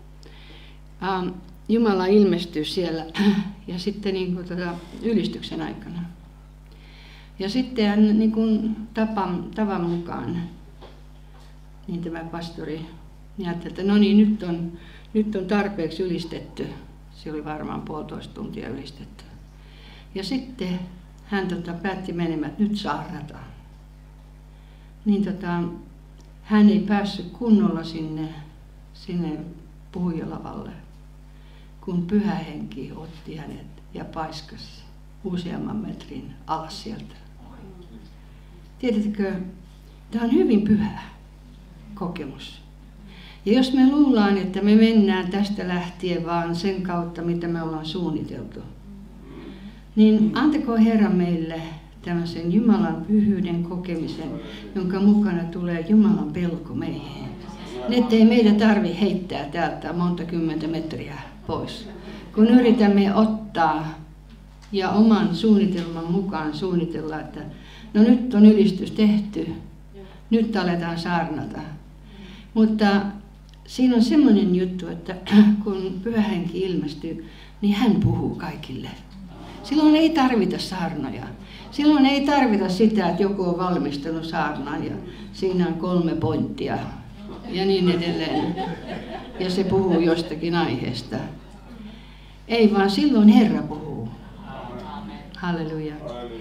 Jumala ilmestyi siellä ja sitten niin kuin ylistyksen aikana. Ja sitten hän niin kuin tavan mukaan, niin tämä pastori ajatteli, että no niin, nyt on tarpeeksi ylistetty. Se oli varmaan 1,5 tuntia ylistetty. Ja sitten hän päätti menemään, että nyt saarnataan. Niin hän ei päässyt kunnolla sinne puhujalavalle, kun Pyhä Henki otti hänet ja paiskasi useamman metrin alas sieltä. Tiedättekö, tämä on hyvin pyhä kokemus. Ja jos me luullaan, että me mennään tästä lähtien vaan sen kautta, mitä me ollaan suunniteltu, niin antakoon Herra meille tämmöisen Jumalan pyhyyden kokemisen, jonka mukana tulee Jumalan pelko meihin. Ettei meidän tarvitse heittää täältä monta kymmentä metriä pois, kun yritämme ottaa ja oman suunnitelman mukaan suunnitella, että no nyt on ylistys tehty, nyt aletaan saarnata. Mutta siinä on semmoinen juttu, että kun Pyhä Henki ilmestyy, niin hän puhuu kaikille. Silloin ei tarvita saarnoja. Silloin ei tarvita sitä, että joku on valmistanut saarnan ja siinä on 3 pointtia ja niin edelleen. Ja se puhuu jostakin aiheesta. Ei vaan silloin Herra puhuu. Halleluja.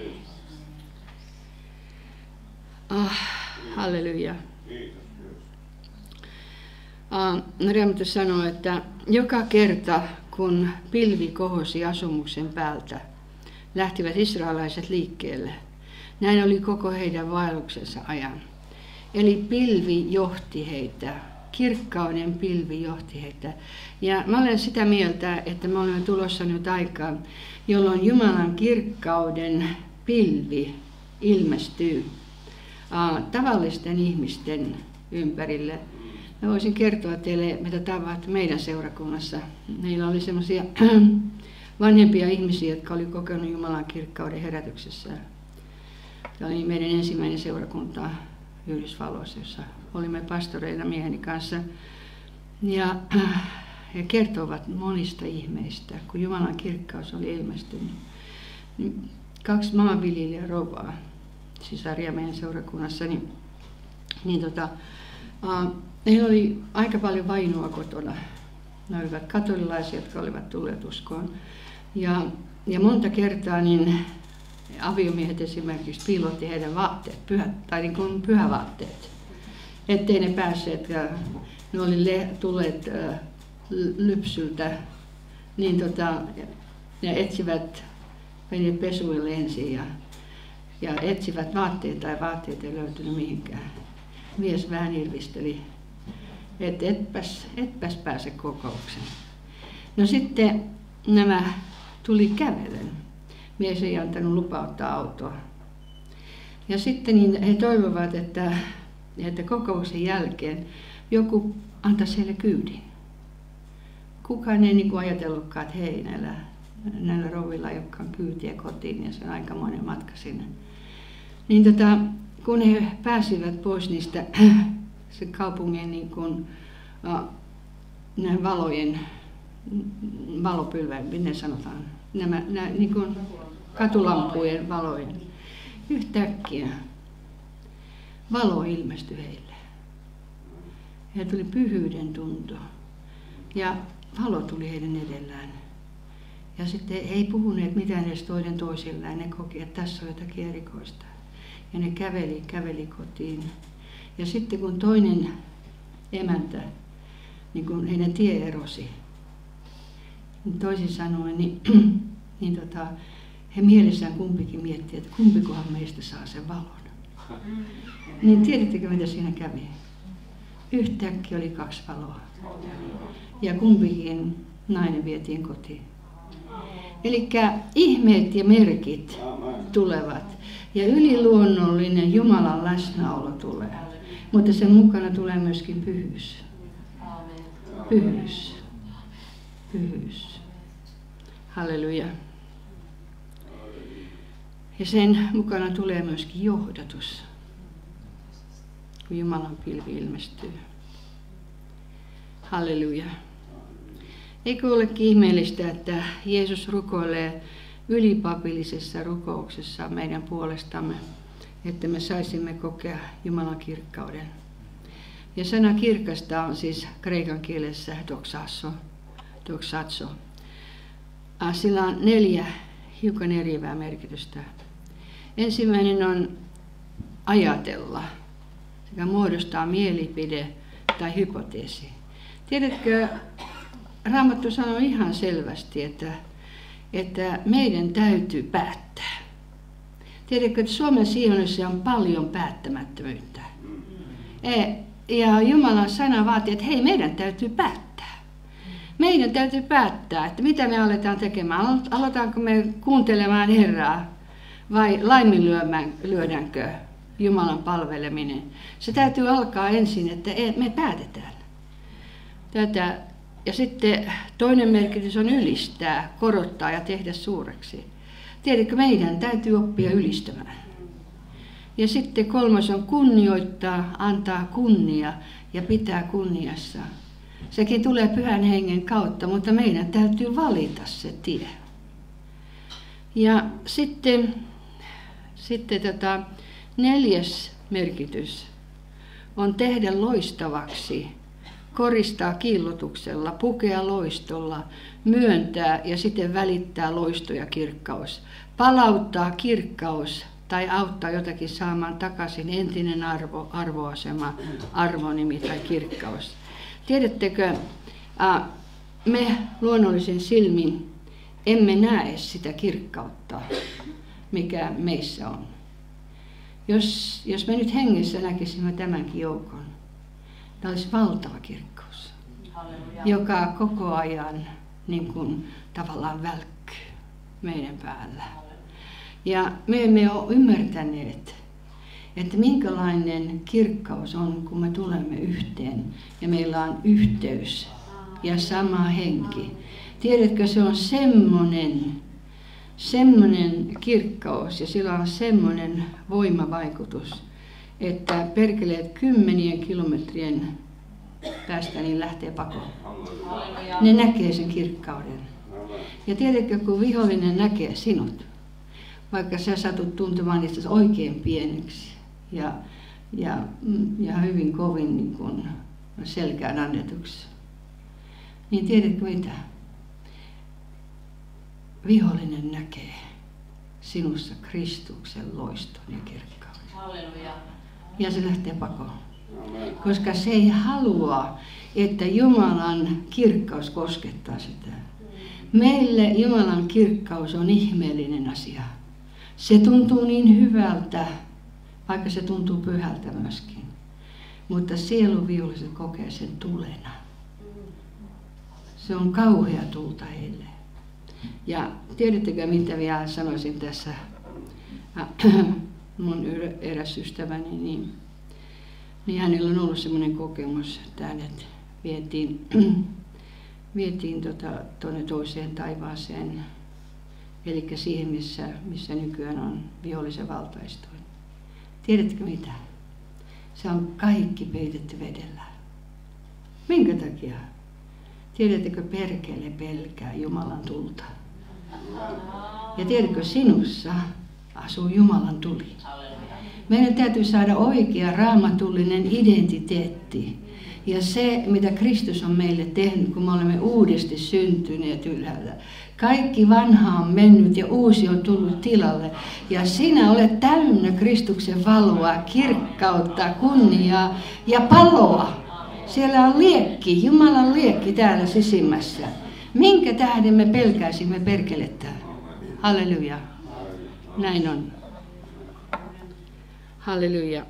Halleluja. Raamattu sanoo, että joka kerta kun pilvi kohosi asumuksen päältä, lähtivät israelaiset liikkeelle. Näin oli koko heidän vaelluksensa ajan. Eli pilvi johti heitä, kirkkauden pilvi johti heitä. Ja mä olen sitä mieltä, että me olemme tulossa nyt aikaan, jolloin Jumalan kirkkauden pilvi ilmestyy tavallisten ihmisten ympärille. Mä voisin kertoa teille, mitä tapahtui meidän seurakunnassa. Meillä oli semmoisia vanhempia ihmisiä, jotka oli kokenut Jumalan kirkkauden herätyksessä. Se oli meidän ensimmäinen seurakunta Yhdysvalloissa, jossa olimme pastoreina mieheni kanssa. Ja he kertovat monista ihmeistä, kun Jumalan kirkkaus oli ilmestynyt. 2 maanviljelijärouvaa, sisaria meidän seurakunnassa, heillä oli aika paljon vainoa kotona. Ne olivat katolilaisia, jotka olivat tulleet uskoon. Ja monta kertaa niin aviomiehet esimerkiksi piilotti heidän vaatteet, pyhävaatteet, ettei ne päässeet, ne oli tulleet lypsyltä, ja etsivät, menivät pesuille ensin ja etsivät vaatteita, ja vaatteet ei löytynyt mihinkään. Mies vähän irvisteli, että etpäs pääse kokoukseen. No sitten nämä tuli kävellen. Mies ei antanut lupaa ottaa autoa. Ja sitten niin he toivovat, että kokouksen jälkeen joku antaisi heille kyydin. Kukaan ei niin ajatellutkaan, että hei, näillä rouvilla, jotka on kyytiä kotiin, ja se on aikamoinen matka sinne. Niin kun he pääsivät pois niistä se kaupungin niin kuin, valopylvään, miten sanotaan, nämä niin kuin katulampujen valojen, yhtäkkiä valo ilmestyi heille. Ja tuli pyhyyden tunto ja valo tuli heidän edellään. Ja sitten ei puhuneet mitään edes toinen toisillaan, ne koki, että tässä on jotakin erikoista. Ja ne käveli kotiin. Ja sitten kun toinen emäntä, niin kun heidän tie erosi, niin toisin sanoen, he mielessään kumpikin miettii, että kumpikohan meistä saa sen valon. Niin tiedättekö, mitä siinä kävi? Yhtäkkiä oli 2 valoa. Ja kumpikin nainen vietiin kotiin. Elikkä ihmeet ja merkit tulevat. Ja yliluonnollinen Jumalan läsnäolo tulee. Mutta sen mukana tulee myöskin pyhyys. Pyhyys. Pyhyys. Halleluja. Ja sen mukana tulee myöskin johdatus, kun Jumalan pilvi ilmestyy. Halleluja. Eikö olekin ihmeellistä, että Jeesus rukoilee ylipapillisessa rukouksessa meidän puolestamme, että me saisimme kokea Jumalan kirkkauden. Ja sana kirkasta on siis kreikan kielessä doxazo. Sillä on 4 hiukan erivää merkitystä. Ensimmäinen on ajatella, sekä muodostaa mielipide tai hypoteesi. Tiedätkö, Raamattu sanoo ihan selvästi, että meidän täytyy päättää. Tiedätkö, että Suomen Sionissa on paljon päättämättömyyttä. Ja Jumalan sana vaatii, että hei, meidän täytyy päättää. Meidän täytyy päättää, että mitä me aletaan tekemään. Aloitaanko me kuuntelemaan Herraa vai laiminlyödäänkö Jumalan palveleminen. Se täytyy alkaa ensin, että me päätetään tätä. Ja sitten toinen merkitys on ylistää, korottaa ja tehdä suureksi. Tiedätkö, meidän täytyy oppia ylistämään. Ja sitten 3 on kunnioittaa, antaa kunnia ja pitää kunniassa. Sekin tulee Pyhän Hengen kautta, mutta meidän täytyy valita se tie. Ja sitten 4. merkitys on tehdä loistavaksi, koristaa kiillotuksella, pukea loistolla, myöntää ja sitten välittää loisto ja kirkkaus. Palauttaa kirkkaus tai auttaa jotakin saamaan takaisin entinen arvoasema, arvonimi tai kirkkaus. Tiedättekö, me luonnollisen silmin emme näe sitä kirkkautta, mikä meissä on. Jos me nyt hengessä näkisimme tämänkin joukon, tämä olisi valtava kirkkaus, joka koko ajan niin kuin, tavallaan välkkyy meidän päällä. Ja me emme ole ymmärtäneet, että minkälainen kirkkaus on, kun me tulemme yhteen ja meillä on yhteys ja sama henki. Tiedätkö, se on semmoinen kirkkaus ja sillä on semmoinen voimavaikutus, että perkeleet 10 kilometrien päästä niin lähtee pakoon. Ne näkee sen kirkkauden. Ja tiedätkö, kun vihollinen näkee sinut, vaikka sä satut tuntemaan itsesi oikein pieneksi ja hyvin kovin niin kuin selkään annetuksi, niin tiedätkö mitä? Vihollinen näkee sinussa Kristuksen loiston ja kirkkauden. Halleluja. Ja se lähtee pakoon. Koska se ei halua, että Jumalan kirkkaus koskettaa sitä. Meille Jumalan kirkkaus on ihmeellinen asia. Se tuntuu niin hyvältä, vaikka se tuntuu pyhältä myöskin. Mutta sieluviholliset kokee sen tulena. Se on kauhea tulta heille. Ja tiedättekö, mitä vielä sanoisin tässä? Mun eräs ystäväni, niin hänellä on ollut semmoinen kokemus, että hänet vietiin tuonne toiseen taivaaseen, eli siihen, missä nykyään on vihollisen valtaistuin. Tiedätkö mitä? Se on kaikki peitetty vedellä. Minkä takia? Tiedättekö, perkele pelkää Jumalan tulta. Ja tiedätkö, sinussa asuu Jumalan tuli. Meidän täytyy saada oikea raamatullinen identiteetti. Ja se, mitä Kristus on meille tehnyt, kun me olemme uudesti syntyneet ylhäältä. Kaikki vanha on mennyt ja uusi on tullut tilalle. Ja sinä olet täynnä Kristuksen valoa, kirkkautta, kunniaa ja paloa. Siellä on liekki, Jumalan liekki täällä sisimmässä. Minkä tähden me pelkäisimme perkelettä? Halleluja. Näin on. Halleluja.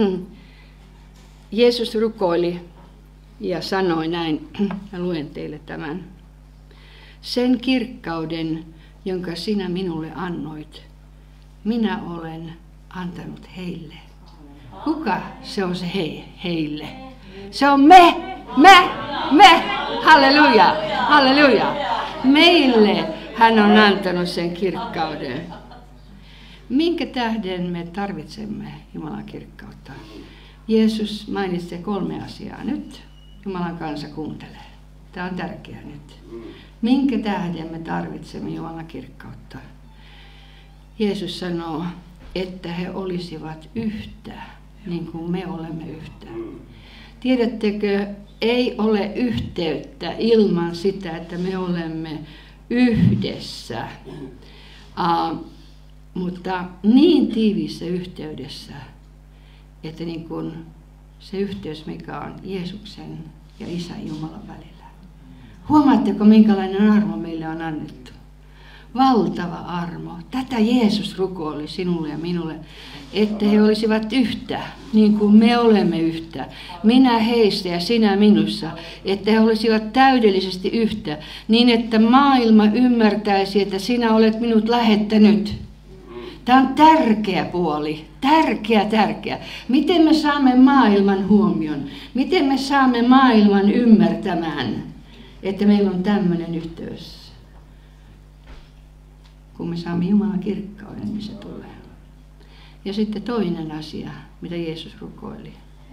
Jeesus rukoili ja sanoi näin, ja luen teille tämän. Sen kirkkauden, jonka sinä minulle annoit, minä olen antanut heille. Kuka se on se heille? Se on me. Halleluja, halleluja. Meille hän on antanut sen kirkkauden. Minkä tähden me tarvitsemme Jumalan kirkkautta? Jeesus mainitsi 3 asiaa. Nyt Jumalan kansa kuuntelee. Tämä on tärkeää nyt. Minkä tähden me tarvitsemme Jumalan kirkkautta? Jeesus sanoo, että he olisivat yhtä, niin kuin me olemme yhtä. Tiedättekö, ei ole yhteyttä ilman sitä, että me olemme yhdessä. Mutta niin tiiviissä yhteydessä, että niin kuin se yhteys, mikä on Jeesuksen ja Isän Jumalan välillä. Huomaatteko, minkälainen armo meille on annettu? Valtava armo. Tätä Jeesus rukoili sinulle ja minulle, että he olisivat yhtä, niin kuin me olemme yhtä. Minä heissä ja sinä minussa, että he olisivat täydellisesti yhtä, niin että maailma ymmärtäisi, että sinä olet minut lähettänyt. Tämä on tärkeä puoli, tärkeä. Miten me saamme maailman huomion? Miten me saamme maailman ymmärtämään, että meillä on tämmöinen yhteys? Kun me saamme Jumalan kirkkauden, niin se tulee. Ja sitten toinen asia, mitä Jeesus rukoili.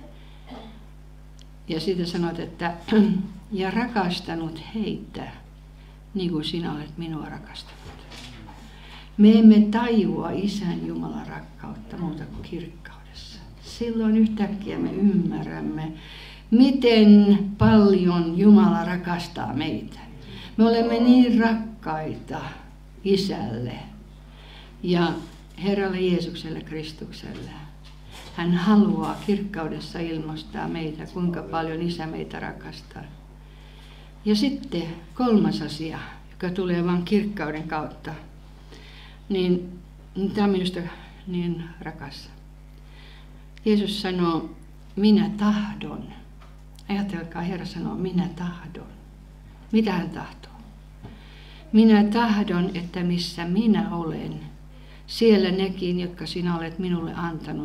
Ja siitä sanot, että ja rakastanut heitä, niin kuin sinä olet minua rakastanut. Me emme tajua Isän Jumalan rakkautta muuta kuin kirkkaudessa. Silloin yhtäkkiä me ymmärrämme, miten paljon Jumala rakastaa meitä. Me olemme niin rakkaita Isälle ja Herralle Jeesukselle Kristukselle. Hän haluaa kirkkaudessa ilmoittaa meitä, kuinka paljon Isä meitä rakastaa. Ja sitten 3. asia, joka tulee vain kirkkauden kautta. Niin tämä on minusta niin rakas. Jeesus sanoo, minä tahdon. Ajatelkaa, Herra sanoo, minä tahdon. Mitä hän tahtoo? Minä tahdon, että missä minä olen, siellä nekin, jotka sinä olet minulle antanut,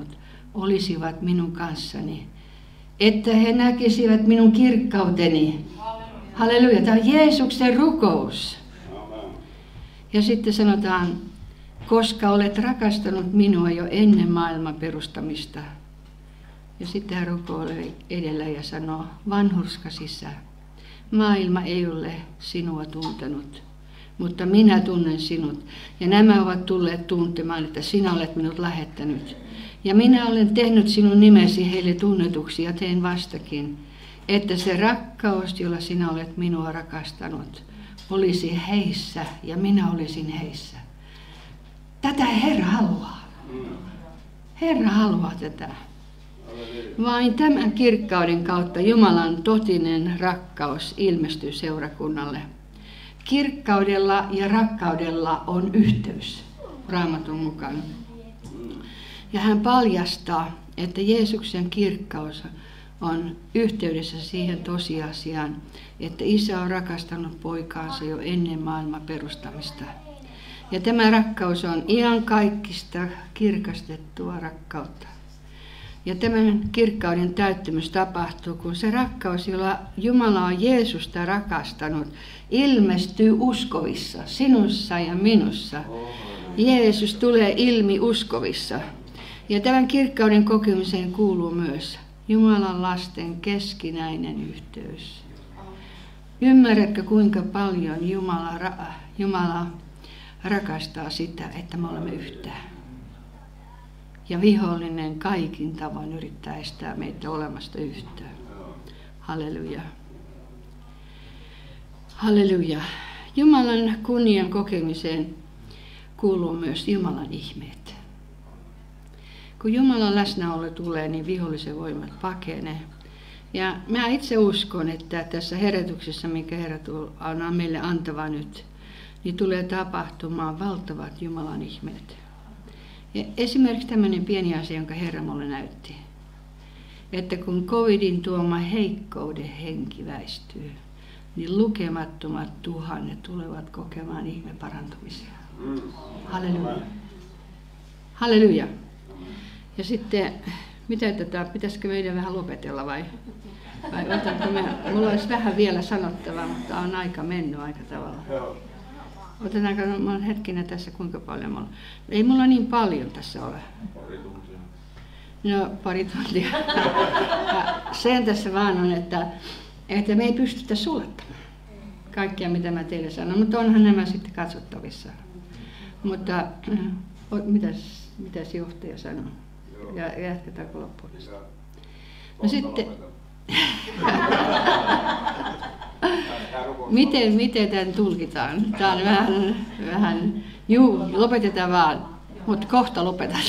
olisivat minun kanssani, että he näkisivät minun kirkkauteni. Halleluja, tämä on Jeesuksen rukous. Ja sitten sanotaan, koska olet rakastanut minua jo ennen maailman perustamista. Ja sitten hän rukoilee edellä ja sanoo, vanhurska sisä, maailma ei ole sinua tuntenut, mutta minä tunnen sinut. Ja nämä ovat tulleet tuntemaan, että sinä olet minut lähettänyt. Ja minä olen tehnyt sinun nimesi heille tunnetuksi ja teen vastakin, että se rakkaus, jolla sinä olet minua rakastanut, olisi heissä ja minä olisin heissä. Tätä Herra haluaa. Herra haluaa tätä. Vain tämän kirkkauden kautta Jumalan totinen rakkaus ilmestyy seurakunnalle. Kirkkaudella ja rakkaudella on yhteys Raamatun mukaan. Ja hän paljastaa, että Jeesuksen kirkkaus on yhteydessä siihen tosiasiaan, että Isä on rakastanut poikaansa jo ennen maailman perustamista. Ja tämä rakkaus on iankaikkista kirkastettua rakkautta. Ja tämän kirkkauden täyttymys tapahtuu, kun se rakkaus, jolla Jumala on Jeesusta rakastanut, ilmestyy uskovissa, sinussa ja minussa. Jeesus tulee ilmi uskovissa. Ja tämän kirkkauden kokemiseen kuuluu myös Jumalan lasten keskinäinen yhteys. Ymmärrätkö, kuinka paljon Jumala rakastaa sitä, että me olemme yhtään? Ja vihollinen kaikin tavoin yrittää estää meitä olemasta yhtään. Halleluja. Halleluja. Jumalan kunnian kokemiseen kuuluu myös Jumalan ihmeet. Kun Jumalan läsnäolo tulee, niin vihollisen voimat pakenee. Ja mä itse uskon, että tässä herätyksessä, mikä Herra on meille antava nyt, niin tulee tapahtumaan valtavat Jumalan ihmeet. Ja esimerkiksi tämmöinen pieni asia, jonka Herra mulle näytti. Että kun covidin tuoma heikkouden henki väistyy, niin lukemattomat tuhannet tulevat kokemaan ihmeparantumisia. Halleluja. Halleluja. Ja sitten, pitäisikö meidän vähän lopetella vai otanko mulla olisi vähän vielä sanottavaa, mutta on aika mennyt aika tavalla. Otetaanko hetkinen tässä kuinka paljon mulla. Ei mulla niin paljon tässä ole. Pari tuntia. No, pari tuntia. Sen tässä vaan on, että me ei pystytä sulattamaan kaikkia, mitä mä teille sanon, mutta onhan nämä sitten katsottavissa. Mutta mitäs johtaja sanoo? Ja jatketaanko loppuun? No sitten, miten tämän tulkitaan? Tämä on vähän lopetetaan vaan, mutta kohta lopetan.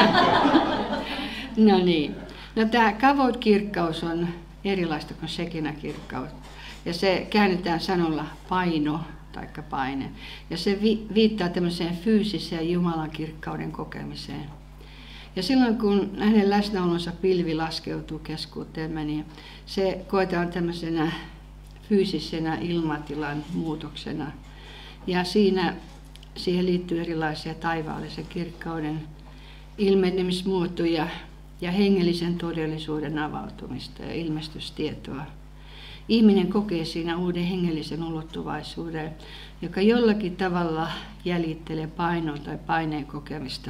No niin. No tämä kavod-kirkkaus on erilaista kuin sekinä-kirkkaus. Ja se käännetään sanolla paino tai paine. Ja se viittaa tämmöiseen fyysiseen Jumalan kirkkauden kokemiseen. Ja silloin kun hänen läsnäolonsa pilvi laskeutuu keskuuteemme, niin se koetaan tämmöisenä fyysisenä ilmatilan muutoksena. Ja siihen liittyy erilaisia taivaallisen kirkkauden ilmenemismuotoja ja hengellisen todellisuuden avautumista ja ilmestystietoa. Ihminen kokee siinä uuden hengellisen ulottuvaisuuden, joka jollakin tavalla jäljittelee painon tai paineen kokemista.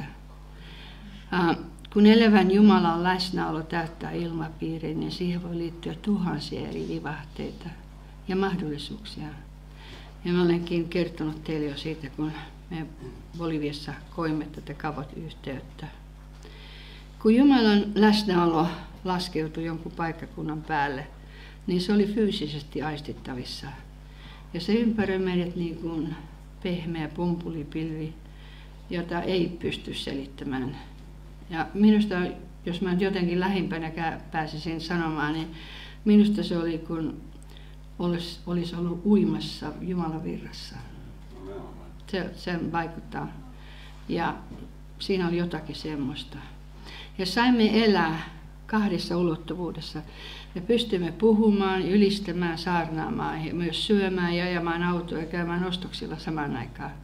Kun elävän Jumalan läsnäolo täyttää ilmapiirin, niin siihen voi liittyä tuhansia eri vivahteita ja mahdollisuuksia. Ja mä olenkin kertonut teille jo siitä, kun me Boliviassa koimme tätä kavod-yhteyttä. Kun Jumalan läsnäolo laskeutui jonkun paikkakunnan päälle, niin se oli fyysisesti aistittavissa. Ja se ympäröi meidät niin kuin pehmeä pumpulipilvi, jota ei pysty selittämään. Ja minusta, jos mä nyt jotenkin lähimpänä pääsisin sanomaan, niin minusta se oli kun olisi ollut uimassa Jumalan virrassa. Se vaikuttaa. Ja siinä oli jotakin semmoista. Ja saimme elää kahdessa ulottuvuudessa. Me pystymme puhumaan, ylistämään, saarnaamaan, myös syömään ja ajamaan autoa ja käymään ostoksilla samaan aikaan.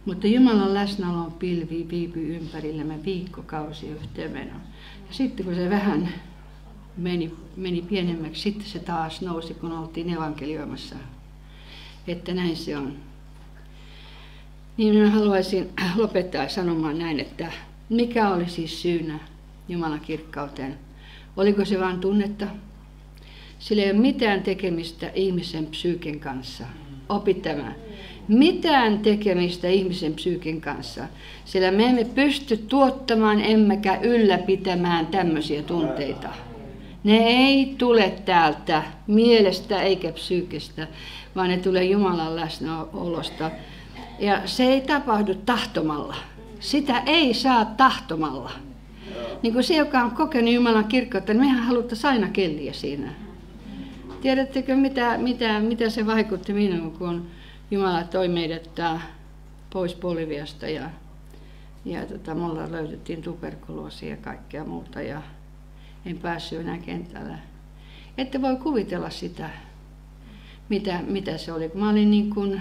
Mutta Jumalan läsnäolon pilvi viipyi ympärillämme viikkokausia yhteenmenoon. Ja sitten kun se vähän meni pienemmäksi, sitten se taas nousi, kun oltiin evankelioimassa, että näin se on. Niin minä haluaisin lopettaa sanomaan näin, että mikä oli siis syynä Jumalan kirkkauteen? Oliko se vain tunnetta? Sillä ei ole mitään tekemistä ihmisen psyyken kanssa. Opi tämä. Mitään tekemistä ihmisen psyyken kanssa. Sillä me emme pysty tuottamaan emmekä ylläpitämään tämmöisiä tunteita. Ne ei tule täältä mielestä eikä psyykestä, vaan ne tulee Jumalan läsnäolosta. Ja se ei tapahdu tahtomalla. Sitä ei saa tahtomalla. Niin kuin se, joka on kokenut Jumalan kirkkautta, niin mehän haluttaisiin aina kelliä siinä. Tiedättekö, mitä se vaikutti minuun, kun Jumala toi meidät pois Boliviasta ja mulla löydettiin tuberkuloosia ja kaikkea muuta ja en päässyt enää kentällä. Ette voi kuvitella sitä, mitä se oli. Mä olin niin kuin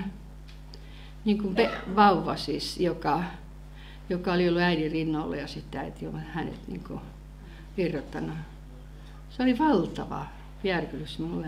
vauva siis, joka oli ollut äidin rinnalla ja sitten äiti on hänet niin kuin irrottanut. Se oli valtava järkytys mulle.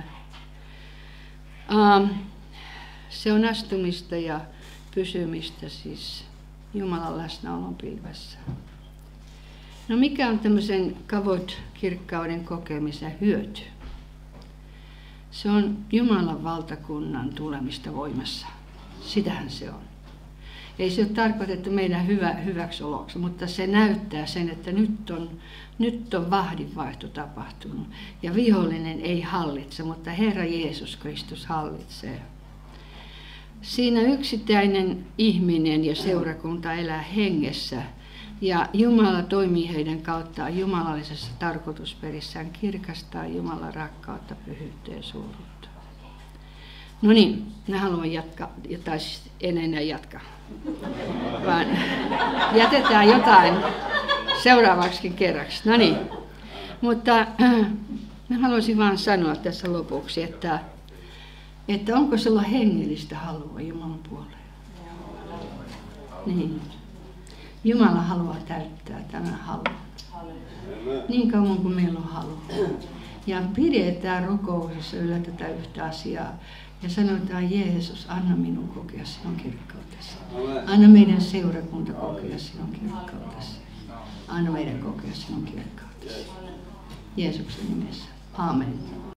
Se on astumista ja pysymistä siis Jumalan läsnäolon pilvessä. No mikä on tämmöisen kavod-kirkkauden kokemisen hyöty? Se on Jumalan valtakunnan tulemista voimassa. Sitähän se on. Ei se ole tarkoitettu meidän hyväksoloksi, mutta se näyttää sen, että nyt on vahdinvaihto tapahtunut. Ja vihollinen ei hallitse, mutta Herra Jeesus Kristus hallitsee. Siinä yksittäinen ihminen ja seurakunta elää hengessä. Ja Jumala toimii heidän kauttaan jumalallisessa tarkoitusperissään kirkastaa Jumalan rakkautta, pyhyyttä ja suuruutta. No niin, minä haluan jatkaa, tai siis en enää jatka, vaan jätetään jotain seuraavaksikin kerraksi. No niin, mutta minä haluaisin vaan sanoa tässä lopuksi, että onko sulla hengellistä halua Jumalan puoleen? Niin. Jumala haluaa täyttää tämän halun. Niin kauan kuin meillä on halu. Ja pidetään rukouksessa yllä tätä yhtä asiaa. Ja sanotaan, Jeesus, anna minun kokea sinun kirkkautesi. Anna meidän seurakunta kokea sinun kirkkautesi. Anna meidän kokea sinun kirkkautesi. Jeesuksen nimessä. Amen.